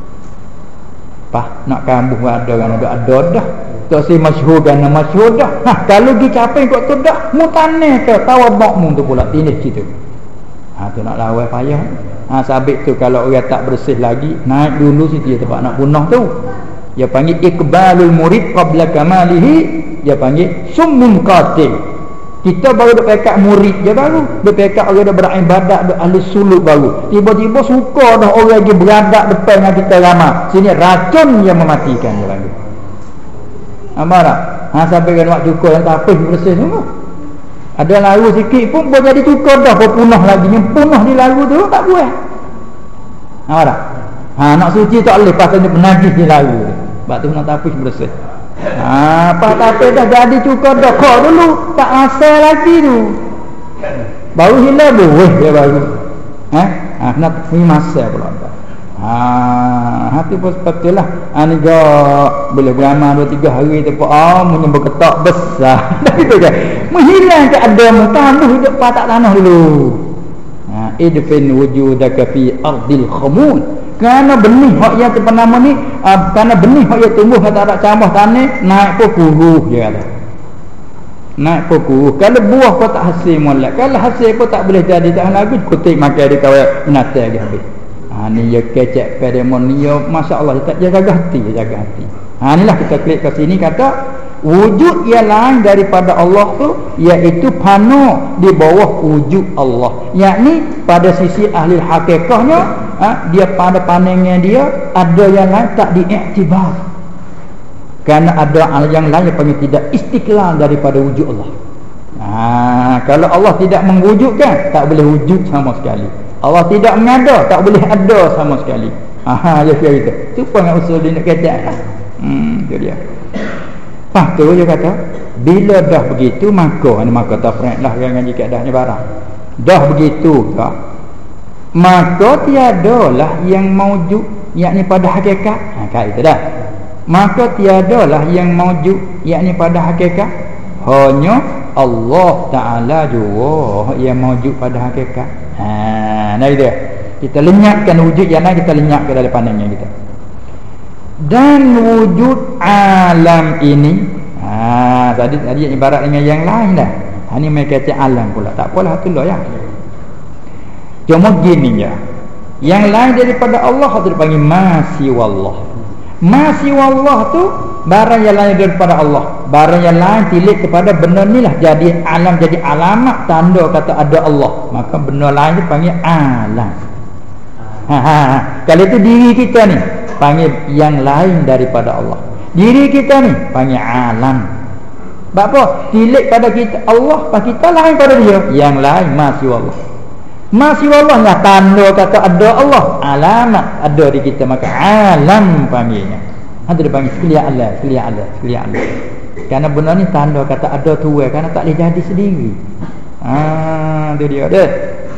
Pah nak kamu ada kan ada ada dah. Tak si masyhur kan masyhur dah. Ha kalau gi capai kau tu dah mu tanah ke tawabak mu tu pula tinis situ. Ha tu nak lawan payah. Ha sabit tu kalau orang tak bersih lagi, naik dulu situ dia tempat nak punah tu. Dia panggil iqbalul murid qabla kamalihi, dia panggil summun qatil. Kita baru dak pekat murid je baru, dak pekat orang dah beribadat, dak ahli suluk baru. Tiba-tiba suka dah orang lagi beradak depan dengan kita ramai. Sini racun yang mematikan dia lagi. Nampak tak? Ha sampai kan waktu cukur yang tapis bersih semua. Ada lalu sikit pun boleh jadi cukur dah, berpunah lagi. Yang punah di lalu tu tak buat. Nampak tak? Ha nak suci tak boleh pasal dia penajis di lalu. Sebab tu nak tapis bersih. Ha apa tapis dah jadi cukur dah. Kau dulu tak asal lagi tu. Baru hilang boleh dia baru. Ha? Ha nak punya masa pula. Ha hati pun sepatutlah. Ha ni gak boleh beramal dua tiga hari tu pun ah menyembah ketak besar. Tapi tu je. Menghilang keadaan tanah hidup patak tanah dulu. Ha idfin wujudaka fi ardil khamun. Kerana benih hak yang ternama ni uh, kerana benih hak yang tumbuh kata tak cambah tanah naik pun kuruh dia kata. Naik pun kuruh. Kalau buah pun tak hasil molek. Kalau hasil pun tak boleh jadi tak lagu kutik makan dia kawal binatang lagi habis. Ha ni dia kecek pedemon ni dia masya-Allah dia, dia jaga hati, dia jaga hati. Ha inilah kita klik ke sini kata wujud yang lain daripada Allah tu iaitu fana di bawah wujud Allah. Yakni pada sisi ahli hakikatnya ha, dia pada pandangan dia ada yang lain tak diiktibar. Kerana ada yang lain yang panggil tidak istiqlal daripada wujud Allah. Ha, kalau Allah tidak mewujudkan tak boleh wujud sama sekali. Allah tidak mengada tak boleh ada sama sekali. Ha dia kira gitu. Tu pun yang usul dia nak kata. Hmm tu dia. Lepas tu dia kata bila dah begitu maka ni maka tafriq lah yang ngaji keadaannya barang. Dah begitu tak maka tiadalah yang maujud yakni pada hakikat. Ha kait itu dah. Maka tiadalah yang maujud yakni pada hakikat hanya Allah Taala jua yang maujud pada hakikat. Ha nah dia. Kita lenyapkan wujud yang lain, kita lenyapkan dari pandangan kita. Dan wujud alam ini ha tadi tadi ibarat dengan yang lain dah. Ha ni mereka kata alam pula. Tak apalah itulah ya. Cuma gini ya. Yang lain daripada Allah itu dipanggil masih wallah. Masih wallah tu barang yang lain daripada Allah. Barang yang lain tilik kepada benda ni lah jadi alam, jadi alamat tanda kata ada Allah. Maka benda lain dipanggil alam. Ha, ha, ha. Kalau itu diri kita ni panggil yang lain daripada Allah. Diri kita ni panggil alam. Sebab apa? Tilik pada kita Allah, pada kita lain pada dia. Yang lain masih Allah. Masih Allah lah tanda kata ada Allah. Alamat ada di kita maka alam panggilnya. Ada dia panggil sekalian Allah, sekalian Allah, sekalian Allah. Kerana benda ni tanda kata ada tuai, kerana tak boleh jadi sendiri. Ah, tu dia dah.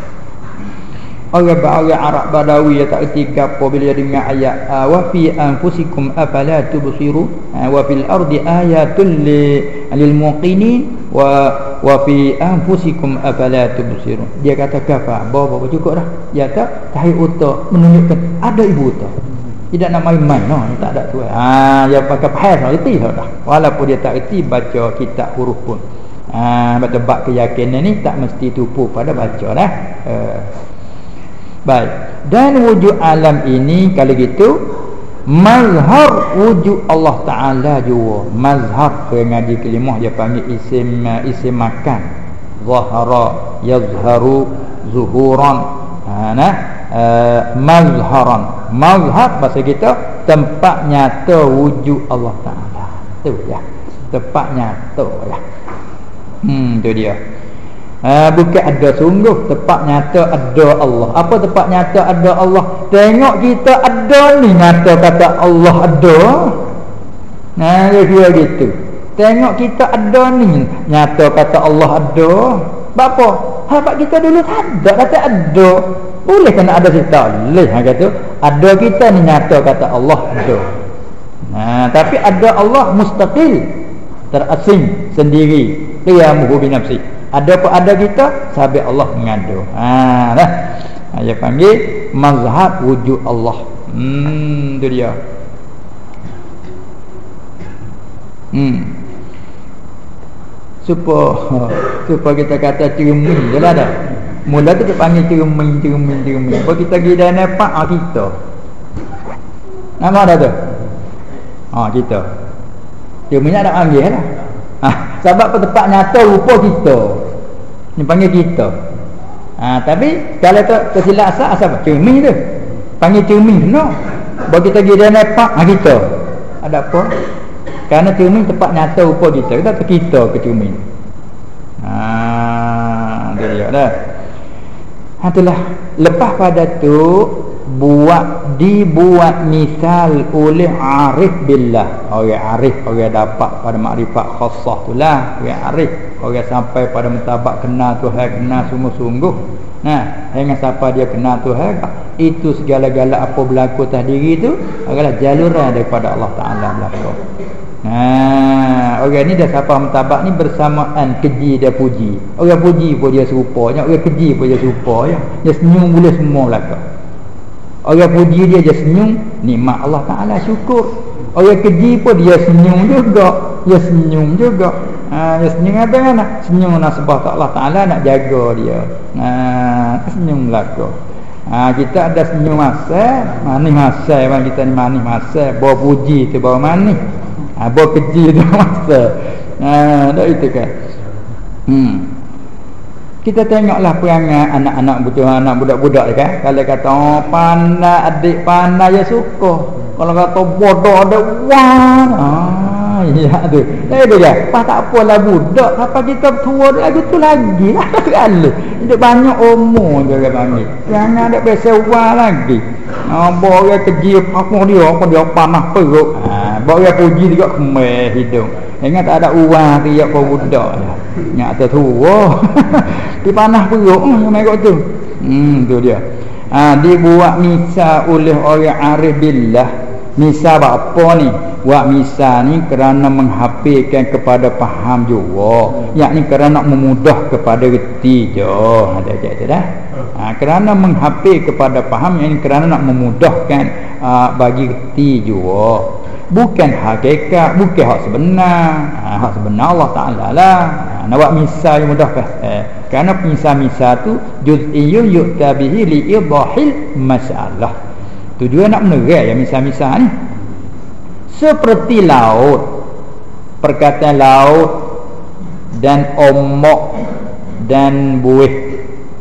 Orang-orang Arab Badawi yang tak erti apa bila dia dengar ayat wa fi anfusikum afala tubsiru wa fil ardi ayatun lil muqinin wa wa fi anfusikum afala tubsiru. Dia kata kafa bawa-bawa cukup dah. Ya tak tahir utak menunjukkan ada ibu utak. Tidak nak main-main no, tak ada tu. Ha dia pakai faham erti dah. Walaupun dia tak erti baca kitab huruf pun. Ha baca bab keyakinan ni tak mesti tupu pada baca dah. Uh. Baik. Dan wujud alam ini kalau gitu mazhar wujud Allah Taala jua. Mazhar yang ngaji kelimah dia panggil isim isim makan. Zahara yazharu zuhuran. Ha nah uh, mazharan. Mazhar bahasa kita tempat nyata wujud Allah Taala. Tu ya. Tempat nyata ya. Hmm tu dia. Ha, bukan ada sungguh tempat nyata ada Allah. Apa tempat nyata ada Allah? Tengok kita ada ni nyata kata Allah ada. Nah dia kira gitu. Tengok kita ada ni nyata kata Allah ada. Apa? Habaq kita dulu tak ada kata ada. Boleh kena ada kita boleh ha kata ada kita ni nyata kata Allah ada. Nah tapi ada Allah mustaqil terasing sendiri qiyamuhu bi nafsi. Ada pun ada kita, sabit Allah mengadu. Ha dah. Ha, dia panggil mazhab wujud Allah. Hmm, tu dia. Hmm. Supaya supaya kita kata cermin je lah dah. Mula tu dia panggil cermin, cermin, cermin. Kalau kita pergi dah nampak, ah kita. Nama dah tu? Ah kita. Cerminnya nak panggil lah. Ah, sebab pada tempat nyata rupa kita. Ni panggil kita. Ah, tapi kalau tu tersilap asal asal apa? Cermin tu. Panggil cermin no. Kalau kita pergi dah nampak, ah kita. Ada apa? Kerana cermin tempat nyata rupa kita. Kita tu kita ke cermin. Ah, dia dia dah. Ha, itulah. Lepas pada tu buat dibuat misal oleh arif billah. Orang arif, orang dapat pada makrifat khassah itulah. Orang arif, orang sampai pada mentabak kenal Tuhan, kenal sungguh-sungguh. Nah, dengan siapa dia kenal Tuhan, itu segala-gala apa berlaku atas diri itu adalah jaluran daripada Allah Taala berlaku. Nah, orang ni dah siapa mentabak ni bersamaan keji dia puji. Orang puji pun dia serupanya, orang keji pun dia serupanya. Dia senyum boleh semua belaka. Orang puji dia je senyum, nikmat Allah Taala syukur. Orang keji pun dia senyum juga, dia senyum juga. Ha, dia senyum apa kan? Senyum nasbah Allah Taala nak jaga dia. Ha, senyum belaka. Ha, kita ada senyum masa, manis masa bang kita ni manis masa, bawa puji tu bawa manis. Ha, bawa keji tu masa. Ha, dah itu kan. Hmm. Kita tengoklah perangai anak-anak betul anak budak-budak kan. Kalau kata oh pandai adik pandai ya suka. Kalau kata bodoh ada wah. Ah ya tu. Eh dia. Pas tak apalah budak apa kita tua lagi tu lagi. Sekali. Dia banyak umur je orang panggil. Jangan ada biasa wah lagi. Ah bawa keji apa dia apa dia panas perut. Ah bawa puji juga kemeh hidung. Ingat tak ada uang dia kau budak. Nyak tertua. Di panah perut yang mereka tu. Hmm tu dia. Ah ha, dibuat misa oleh orang arif billah. Misa apa ni? Buat misa ni kerana menghapirkan kepada faham juga. Yakni kerana memudah kepada reti je. Ada je tu dah. Ha, kerana menghapir kepada faham yakni kerana nak memudahkan uh, bagi reti juga. Bukan hakikat, bukan hak sebenar. Ha, hak sebenar Allah Taala lah. Ha, nak buat misa yang mudah kan. Eh, kerana misa-misa tu juz'iyyun yu'tabihi li'idahil masalah. Tujuan nak menerai yang misa-misa ni. Seperti laut. Perkataan laut dan ombak dan buih.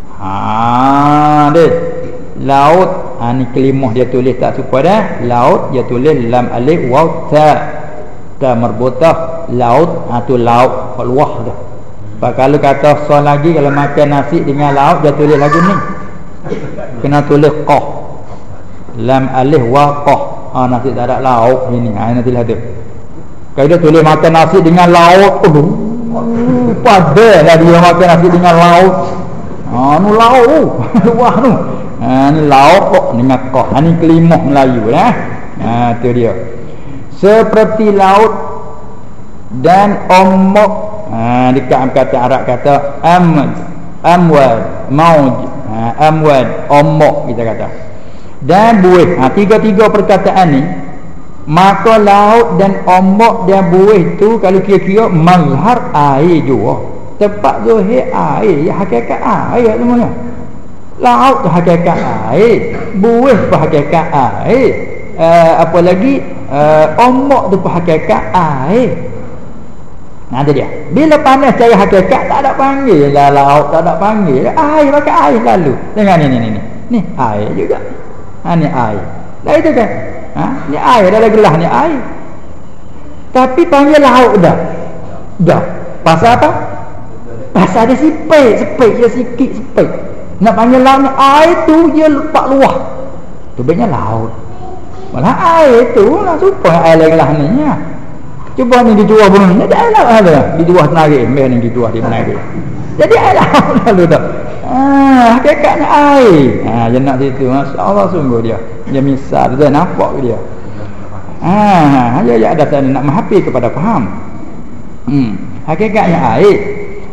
Ha deh. Laut ha, ni kelimah dia tulis tak supaya dah. Laut dia tulis lam alif waw ta. Ta marbutah laut atau ha, laut luah tu. Pak kalau kata so lagi kalau makan nasi dengan laut dia tulis lagi ni. Kena tulis qaf. Lam alif wa qaf. Ha nasi tak ada laut ini. Ha nanti lah tu. Kalau dia tulis makan nasi dengan laut, aduh. Padalah dia makan nasi dengan laut. Ha nu laut. Luah tu. Ha ni laut kok dengan qaf. Ha ni kelimah Melayu dah. Ha tu dia. Seperti laut dan ombak. Ha dekat kata Arab kata am amwad mauj. Ha amwad ombak kita kata. Dan buih. Ha tiga-tiga perkataan ni maka laut dan ombak dan buih tu kalau kira-kira mazhar air juga. Tempat zahir air, ya hakikat air semuanya. Laut tu hakikat air, buih pun hakikat air. Uh, apa lagi uh, ombak tu pun hakikat air. Nah tu dia. Bila panas cari hakikat tak ada panggil lah laut, tak ada panggil. Air pakai air lalu. Tengok ni ni ni. Ni air juga. Ha ni air. Dah itu kan. Ha ni air dalam gelas ni air. Tapi panggil laut dah. Dah. Pasal apa? Pasal dia sipit, sipit dia sikit sipit. Nak panggil laut ni air tu dia lepak luah. Tu benarnya laut. Malah air tu lah supaya air dalam gelas ni ya. Cuba ni dijual pun ni ada lah ada. Dijual tenaga, meh ni dijual di tenaga. Jadi air laut lalu dah. Ah, hakikatnya air. Ah, dia nak situ. Masya-Allah sungguh dia. Dia misal dia nampak dia. Ah, dia ada ada nak menghafir kepada faham. Hmm, hakikatnya air.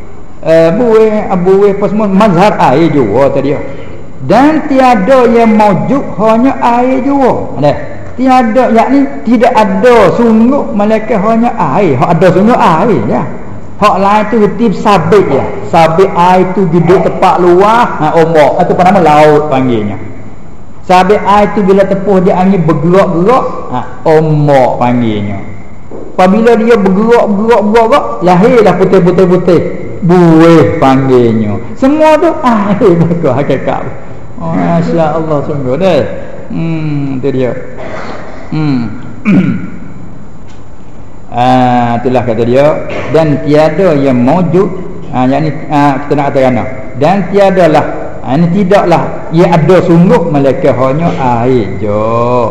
uh, buih buih apa semua mazhar air jua tadi. Dan tiada yang maujud hanya air jua. Ada. Tiada, yakni tidak ada sungguh malaikat hanya air. Hak ada sungguh air ya. Hak lain tu tip sabit ya. Sabit air tu duduk tepat luar, ha ombak. Itu apa nama laut panggilnya. Sabit air tu bila tepuh dia angin bergerak-gerak, ha ombak panggilnya. Apabila dia bergerak-gerak-gerak, lahirlah putih-putih-putih. Buih panggilnya. Semua tu air maka hakikat. Oh, masya-Allah sungguh dah. Hmm, tu dia. Hmm. Ah, itulah kata dia, dan tiada yang maujud, ah yakni ah, kita nak katakan dan tiadalah, ah, ini tidaklah ia ada sungguh malaikat hanya air je.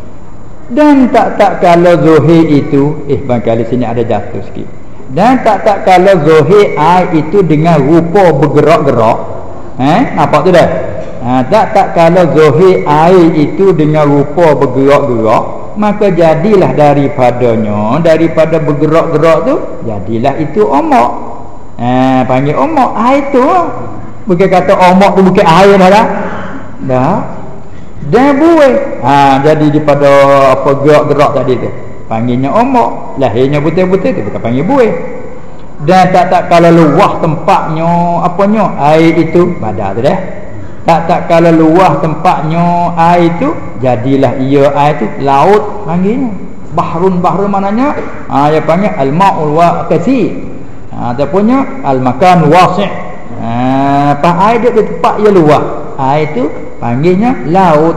Dan tak tak kalau zuhir itu eh bangkali sini ada jatuh sikit. Dan tak tak kalau zuhir air itu dengan rupa bergerak-gerak, eh apa tu dah? Ha, tak tak kalau zuhir air itu dengan rupa bergerak-gerak, maka jadilah daripadanya, daripada bergerak-gerak tu jadilah itu ombak. Ha, panggil ombak air tu. Bukan kata ombak tu bukan air dah dah. Dah. Dan buih. Ha, jadi daripada apa gerak-gerak tadi tu panggilnya ombak. Lahirnya putih-putih tu bukan panggil buih. Dan tak tak kalau luah tempatnya apanya air itu badar tu dah. Tak tak kalau luah tempatnya air itu jadilah ia air itu laut panggilnya. Bahrun bahrun maknanya ah dia panggil al-ma'ul waqisi. Ah ataupun al-makan wasi'. Ah apa air dia di tempat ia luah. Air itu panggilnya laut.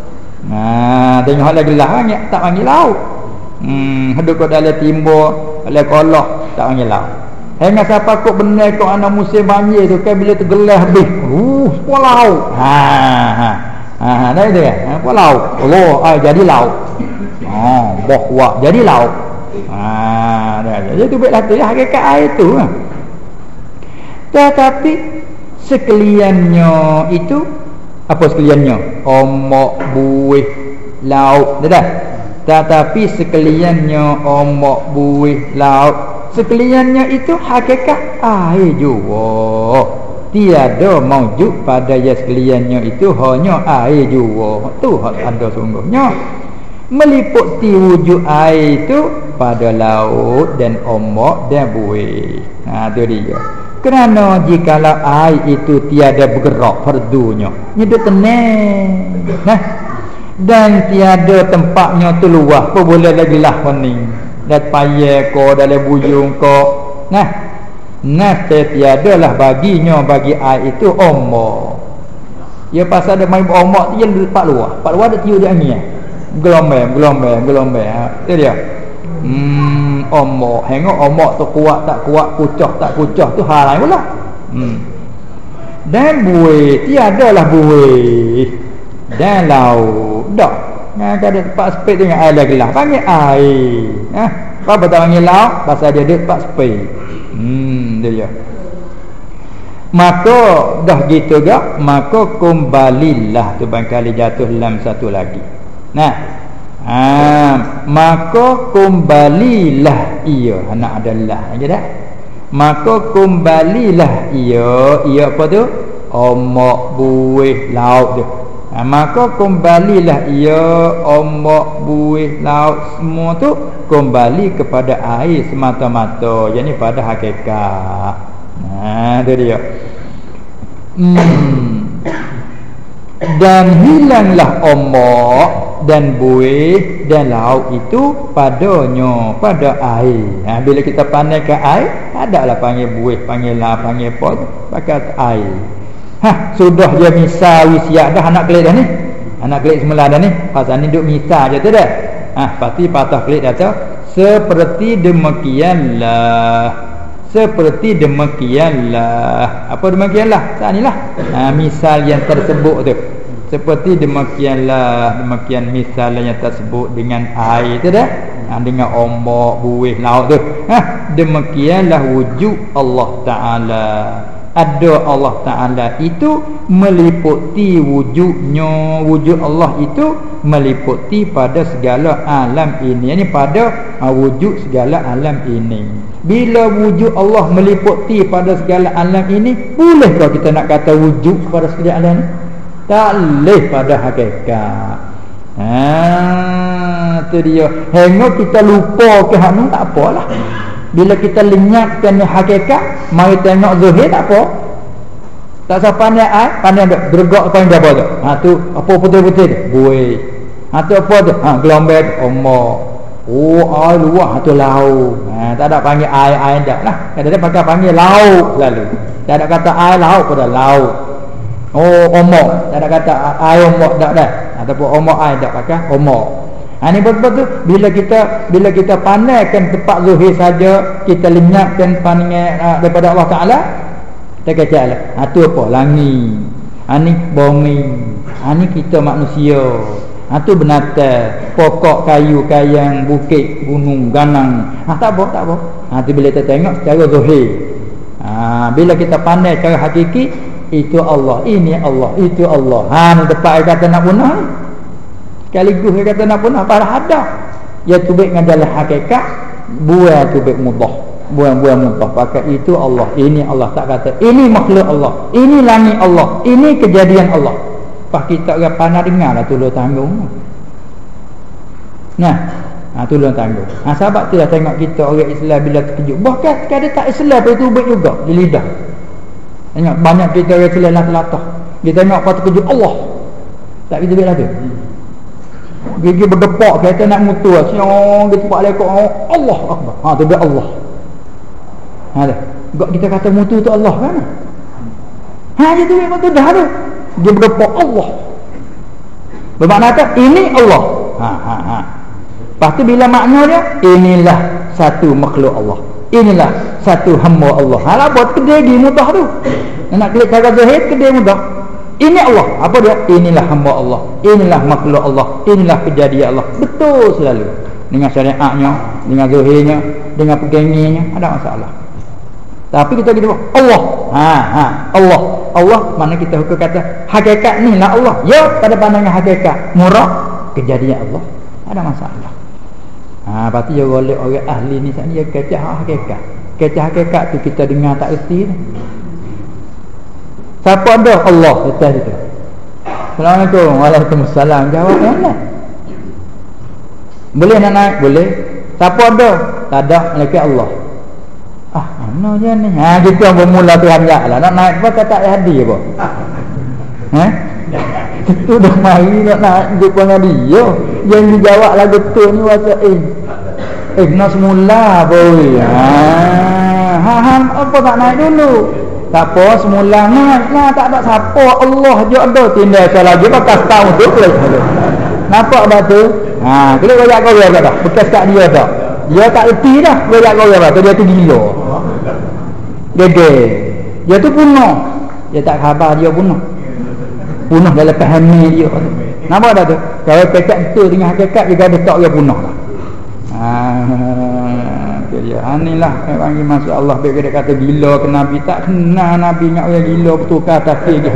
Nah, tengok lagi lah banyak tak panggil laut. Hmm, hidup kat dalam timur, dalam kolok tak panggil laut. Hingga siapa kok benar kok anak musim banjir tu kan bila tergelah habis. Uh, semua laut. Ha ha. Ha, dah itu kan. Apa laut? Allah, ah jadi laut. Oh, bahwa jadi laut. Ha, dah. Jadi tu baiklah tu hakikat air tu. Ha. Tetapi sekaliannya itu apa sekaliannya? Ombak, buih, laut, dah dah. Tetapi sekaliannya ombak, buih, laut, sekaliannya itu hakikat air juga. Tiada maujud pada yang sekaliannya itu hanya air juga. Tu ada sungguhnya. Meliputi wujud air itu pada laut dan ombak dan buih. Ha tu dia. Kerana jikalau air itu tiada bergerak perdunya, nyedut tenang. Nah, dan tiada tempatnya tu luah, apa boleh lagi lah pening. Dan payah ko dalam buyung ko. Nah, nah tiadalah baginya bagi air itu ombak. Ya pasal ada main ombak tu dia lepak luar. Pak luar ada tiu dia angin. Gelombang, gelombang, gelombang. Ha, tu dia. Hmm, ombak. Hengok ombak tu kuat tak kuat, kucah tak kucah tu hal lain pula. Hmm. Dan buih, tiadalah buih. Dan laut dak. Nah, kada tempat sepit dengan air lagi lah. Panggil air. Ha, apa tak panggil laut? Pasal dia ada tempat sepit. Hmm, dia dia. Maka dah gitu gak, maka kembalilah tu bangkali jatuh dalam satu lagi. Nah, ha, maka kembalilah ia anak adalah aja dah. Maka kembalilah ia, ia apa tu? Ombak, buih, laut tu. Ha, maka kembalilah ia ombak, buih, laut semua tu kembali kepada air semata-mata, yakni pada hakikat. Nah, tu dia. Hmm. Dan hilanglah ombak dan buih dan laut itu padanya, pada air. Ha, bila kita pandaikan air, adalah panggil buih, panggil laut, panggil apa, pakai air. Hah, sudah dia misal wisiat dah anak kelik dah ni. Anak kelik semula dah ni. Pasal ni duk misal je tu dah. Ah, pasti patah kelik dah tu. Seperti demikianlah. Seperti demikianlah. Apa demikianlah? Saat inilah. Ha, misal yang tersebut tu. Seperti demikianlah, demikian misal yang tersebut dengan air tu dah. Ha, dengan ombak, buih, laut tu. Ha, demikianlah wujud Allah Taala. Ada Allah Ta'ala itu meliputi wujudnya. Wujud Allah itu meliputi pada segala alam ini. Ini pada uh, wujud segala alam ini. Bila wujud Allah meliputi pada segala alam ini, bolehkah kita nak kata wujud pada segala alam ini? Tak boleh pada hakikat. Haa, tu dia. Hingga kita lupa ke hak ni, tak apalah. Bila kita lenyapkan hakikat, mari tengok zahir, tak apa. Tak usah pandai ai, pandai dak gergak kau apa tu. Ha tu apa putih-putih tu? Buih. Ha tu apa tu? Ha gelombang tu. Ombak. Oh, air luah tu laut. Ha, tak ada panggil air air dak lah. Kadang-kadang pakai panggil laut selalu. Tak ada kata air laut pada laut. Oh, ombak. Tak ada kata air ombak dak dah. Ataupun ombak air dak pakai ombak. Ha ni betul tu bila kita bila kita pandaikan tempat zahir saja, kita lenyapkan pandangan uh, daripada Allah Taala, kita kata lah. Ha tu apa? Langit. Ha ni bumi. Ha ni kita manusia. Ha tu binatang, pokok, kayu, kayang, bukit, gunung, ganang. Ha tak apa, tak apa. Ha tu bila kita tengok secara zahir. Ha bila kita pandai secara hakiki, itu Allah, ini Allah, itu Allah. Ha ni tempat dia kata nak punah ni. Sekaligus dia kata nak punah pada hadah. Ya tubik dengan jalan hakikat, buah tubik mudah. Buah-buah mudah. Pakai itu Allah, ini Allah. Tak kata ini makhluk Allah, ini langit Allah, ini kejadian Allah. Pak kita orang pandai dengar lah tolong tanggung. Nah, ha, tolong tanggung. Ha, sahabat tu dah tengok kita orang Islam bila terkejut. Bahkan kadang tak Islam pun tubik juga di lidah. Tengok banyak kita orang Islam latah-latah. Dia tengok apa terkejut Allah. Tak kita biar lah tu. Gigi berdepak kita nak mutu lah. Siang dia tempat lekok Allah Akbar. Ha tu dia Allah. Ha dah. Gak kita kata mutu tu Allah kan? Ha dia tu memang tu dah tu. Dia berdepak Allah. Bermakna kata ini Allah. Ha ha ha. Lepas tu bila makna dia, inilah satu makhluk Allah. Inilah satu hamba Allah. Ha apa kedai di mudah tu. Nak klik kata zahir kedai mudah. Ini Allah. Apa dia? Inilah hamba Allah. Inilah makhluk Allah. Inilah kejadian Allah. Betul selalu. Dengan syariatnya, dengan zahirnya, dengan peganginya, ada masalah. Tapi kita kita Allah. Ha ha Allah. Allah mana kita hukum kata hakikat ni lah Allah. Ya pada pandangan hakikat. Murah kejadian Allah. Ada masalah. Ha berarti dia oleh orang ahli ni sat ni dia kata hakikat. Kata hakikat tu kita dengar tak erti ni. Siapa ada? Allah kata situ. Assalamualaikum. Waalaikumsalam. Jawab Allah. Boleh nak naik? Boleh. Siapa ada? Tak ada, malaikat Allah. Ah, mana dia ni? Ha kita bermula Tuhan ya lah. Nak naik apa tak jadi apa? Ha? Itu dah mari nak naik jumpa dengan dia. Yang dijawab lah betul ni wasa eh. Eh nak semula boy. Ha, ha, ha apa tak naik dulu? Tak apa semula naik lah, tak ada siapa. Allah je ada tinggal saya lagi bekas tahu tu boleh. Nampak dah tu? Ha, kena royak kau dia dah. Bekas kat dia dah. Dia tak erti dah royak kau dia dah. Dia tu gila. Gede. Dia tu punah. Dia tak khabar dia punah. Punah dalam pahami dia. Nampak dah tu? Kalau pekat betul dengan hakikat dia ada tak dia punah lah. Ha, tu dia. Anilah yang panggil masuk Allah baik dia kata gila ke Nabi tak kenal Nabi ingat orang gila betul ke atas dia.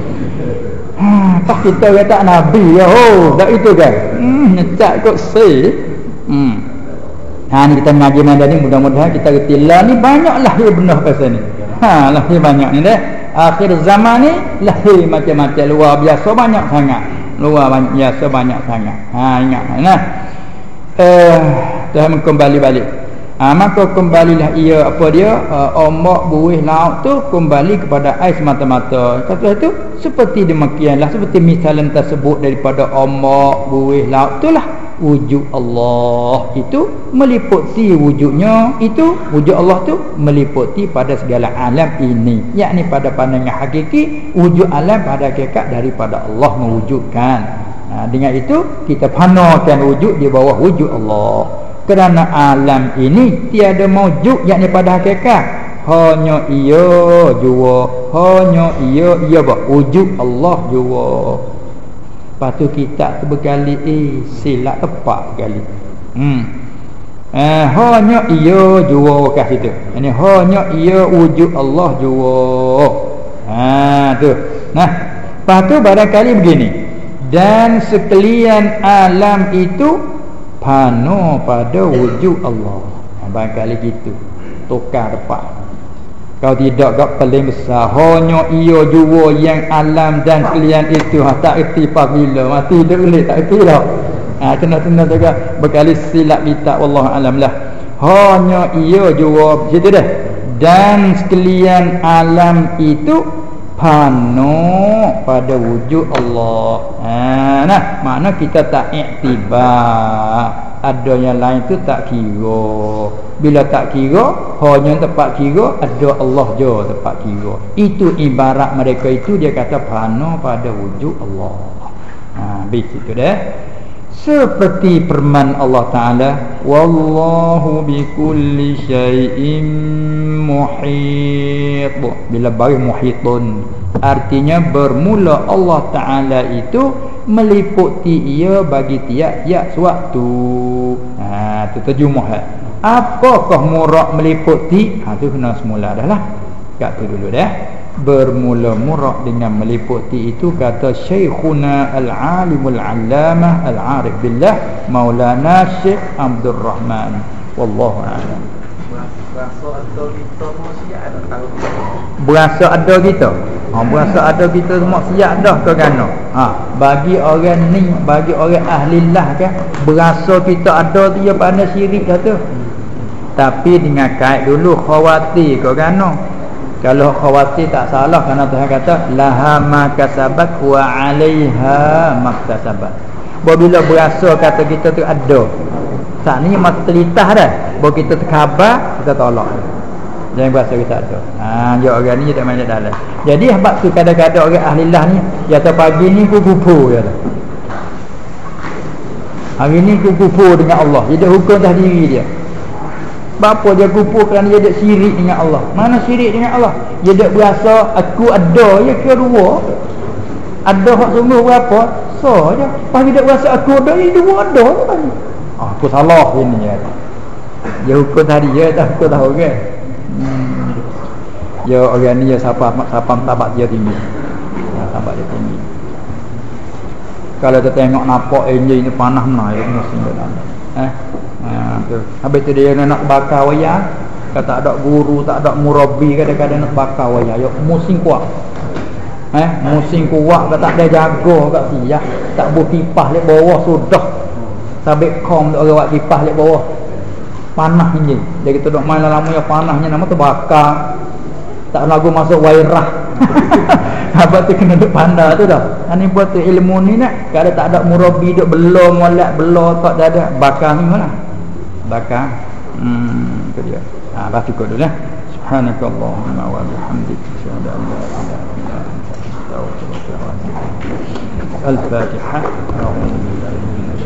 Ha, tak kita kata Nabi ya. Oh, tak itu kan. Hmm, nyetak kot say. Hmm. Ha ni kita mengaji mana ni mudah-mudahan kita reti lah ni banyaklah dia benar pasal ni. Ha lah ni banyak ni dah. Akhir zaman ni lahir macam-macam luar biasa banyak sangat. Luar banyak biasa banyak sangat. Ha ingat nah. Eh Tuhan kembali balik. Ha maka kembalilah ia apa dia uh, ombak buih laut tu kembali kepada air semata-mata. Kata itu seperti demikianlah seperti misalan tersebut daripada ombak buih laut itulah wujud Allah itu meliputi wujudnya itu wujud Allah tu meliputi pada segala alam ini, yakni pada pandangan hakiki wujud alam pada hakikat daripada Allah mewujudkan. Ha, dengan itu kita fanakan wujud di bawah wujud Allah. Kerana alam ini tiada mewujud yakni pada hakikat, hanya ia jua, hanya ia ia bah wujud Allah jua. Lepas tu kita berkali eh silap tepat kali. Hmm. Eh hanya ia jua kat situ. Ini hanya ia wujud Allah jua. Ha tu. Nah, lepas tu barangkali begini. Dan sekalian alam itu fana pada wujud Allah. Ha, barangkali gitu. tukar tempat. Kalau tidak gak paling besar hanya ia jua yang alam dan sekalian itu ha, tak erti bila mati dah ulit tak erti dah. Ha kena-kena juga berkali silap kita wallahu alam lah. Hanya ia jua situ dah. Dan sekalian alam itu fana pada wujud Allah. Ha nah, makna kita tak iktibar. Ada yang lain tu tak kira. Bila tak kira, hanya tempat kira ada Allah je tempat kira. Itu ibarat mereka itu dia kata fana pada wujud Allah. Ha begitu dah. Seperti firman Allah Taala, wallahu bikulli syai'in muhit. Bila bagi muhitun artinya bermula Allah Taala itu meliputi ia bagi tiap-tiap sewaktu. Ha tu terjemah. Apakah murak meliputi? Ha tu kena semula dah lah. Kat tu dulu dah. Bermula murak dengan meliputi itu kata Syekhuna Al-Alimul Allamah Al-Arif Billah Maulana Syekh Abdul Rahman. Wallahu a'lam. Berasa ada kita manusia ada tahu. Berasa ada kita. Ha berasa ada kita semua siap dah ke kana? Ha bagi orang ni, bagi orang ahlillah kan, berasa kita ada tu dia pandai syirik dah tu. Tapi dengan kait dulu khawatir ke kana? Kalau khawatir tak salah kerana Tuhan kata laha ma kasabat wa 'alaiha maktasabat. Bila berasa kata kita tu ada. Saat ni mata telitah dah. Baru kita terkhabar, kita tolak. Jangan berasa kita ada. Ha, dia orang ni tak main dalam. Jadi sebab tu kadang-kadang orang ahlillah ni, dia kata pagi ni ku kufur dia. Hari ni ku kufur dengan Allah. Dia hukum dah diri dia. Bapa dia kufur kerana dia ada syirik dengan Allah. Mana syirik dengan Allah? Dia ada berasa aku ada ya kira dua. Ada hak sungguh berapa? So je. Pas dia berasa aku ada ya dua ada je. Ah, aku salah ini ya. Dia hukum tadi dia tak aku tahu ke. Hmm. Ya orang ni ya siapa siapa tabat dia tinggi. Ya, tabat dia tinggi. Kalau kita tengok nampak enjin ni panah mana ya mesti dah. Eh ha, tu. Habis tu dia nak bakar wayang. Kalau tak ada guru, tak ada murabi, kadang-kadang nak bakar wayang. Yo musim kuat. Eh, musim kuat kalau tak ada jaga kat siap, tak boleh kipas lek bawah sudah. Sampai kom tak orang buat kipas lek bawah. Panah ni. Dia kita dok main lama yang panahnya nama terbakar. Tak lagu masuk wairah. Habis tu kena duk pandai tu dah. Ani buat tu ilmu ni nak. Kalau tak ada murabi duk bela molek bela tak ada bakar ni mana? Bakar. Hmm, tu dia. Ha, dah cukup dulu lah. Subhanakallahumma wa bihamdika asyhadu an la ilaha illa anta astaghfiruka wa atubu ilaik. Al-Fatihah.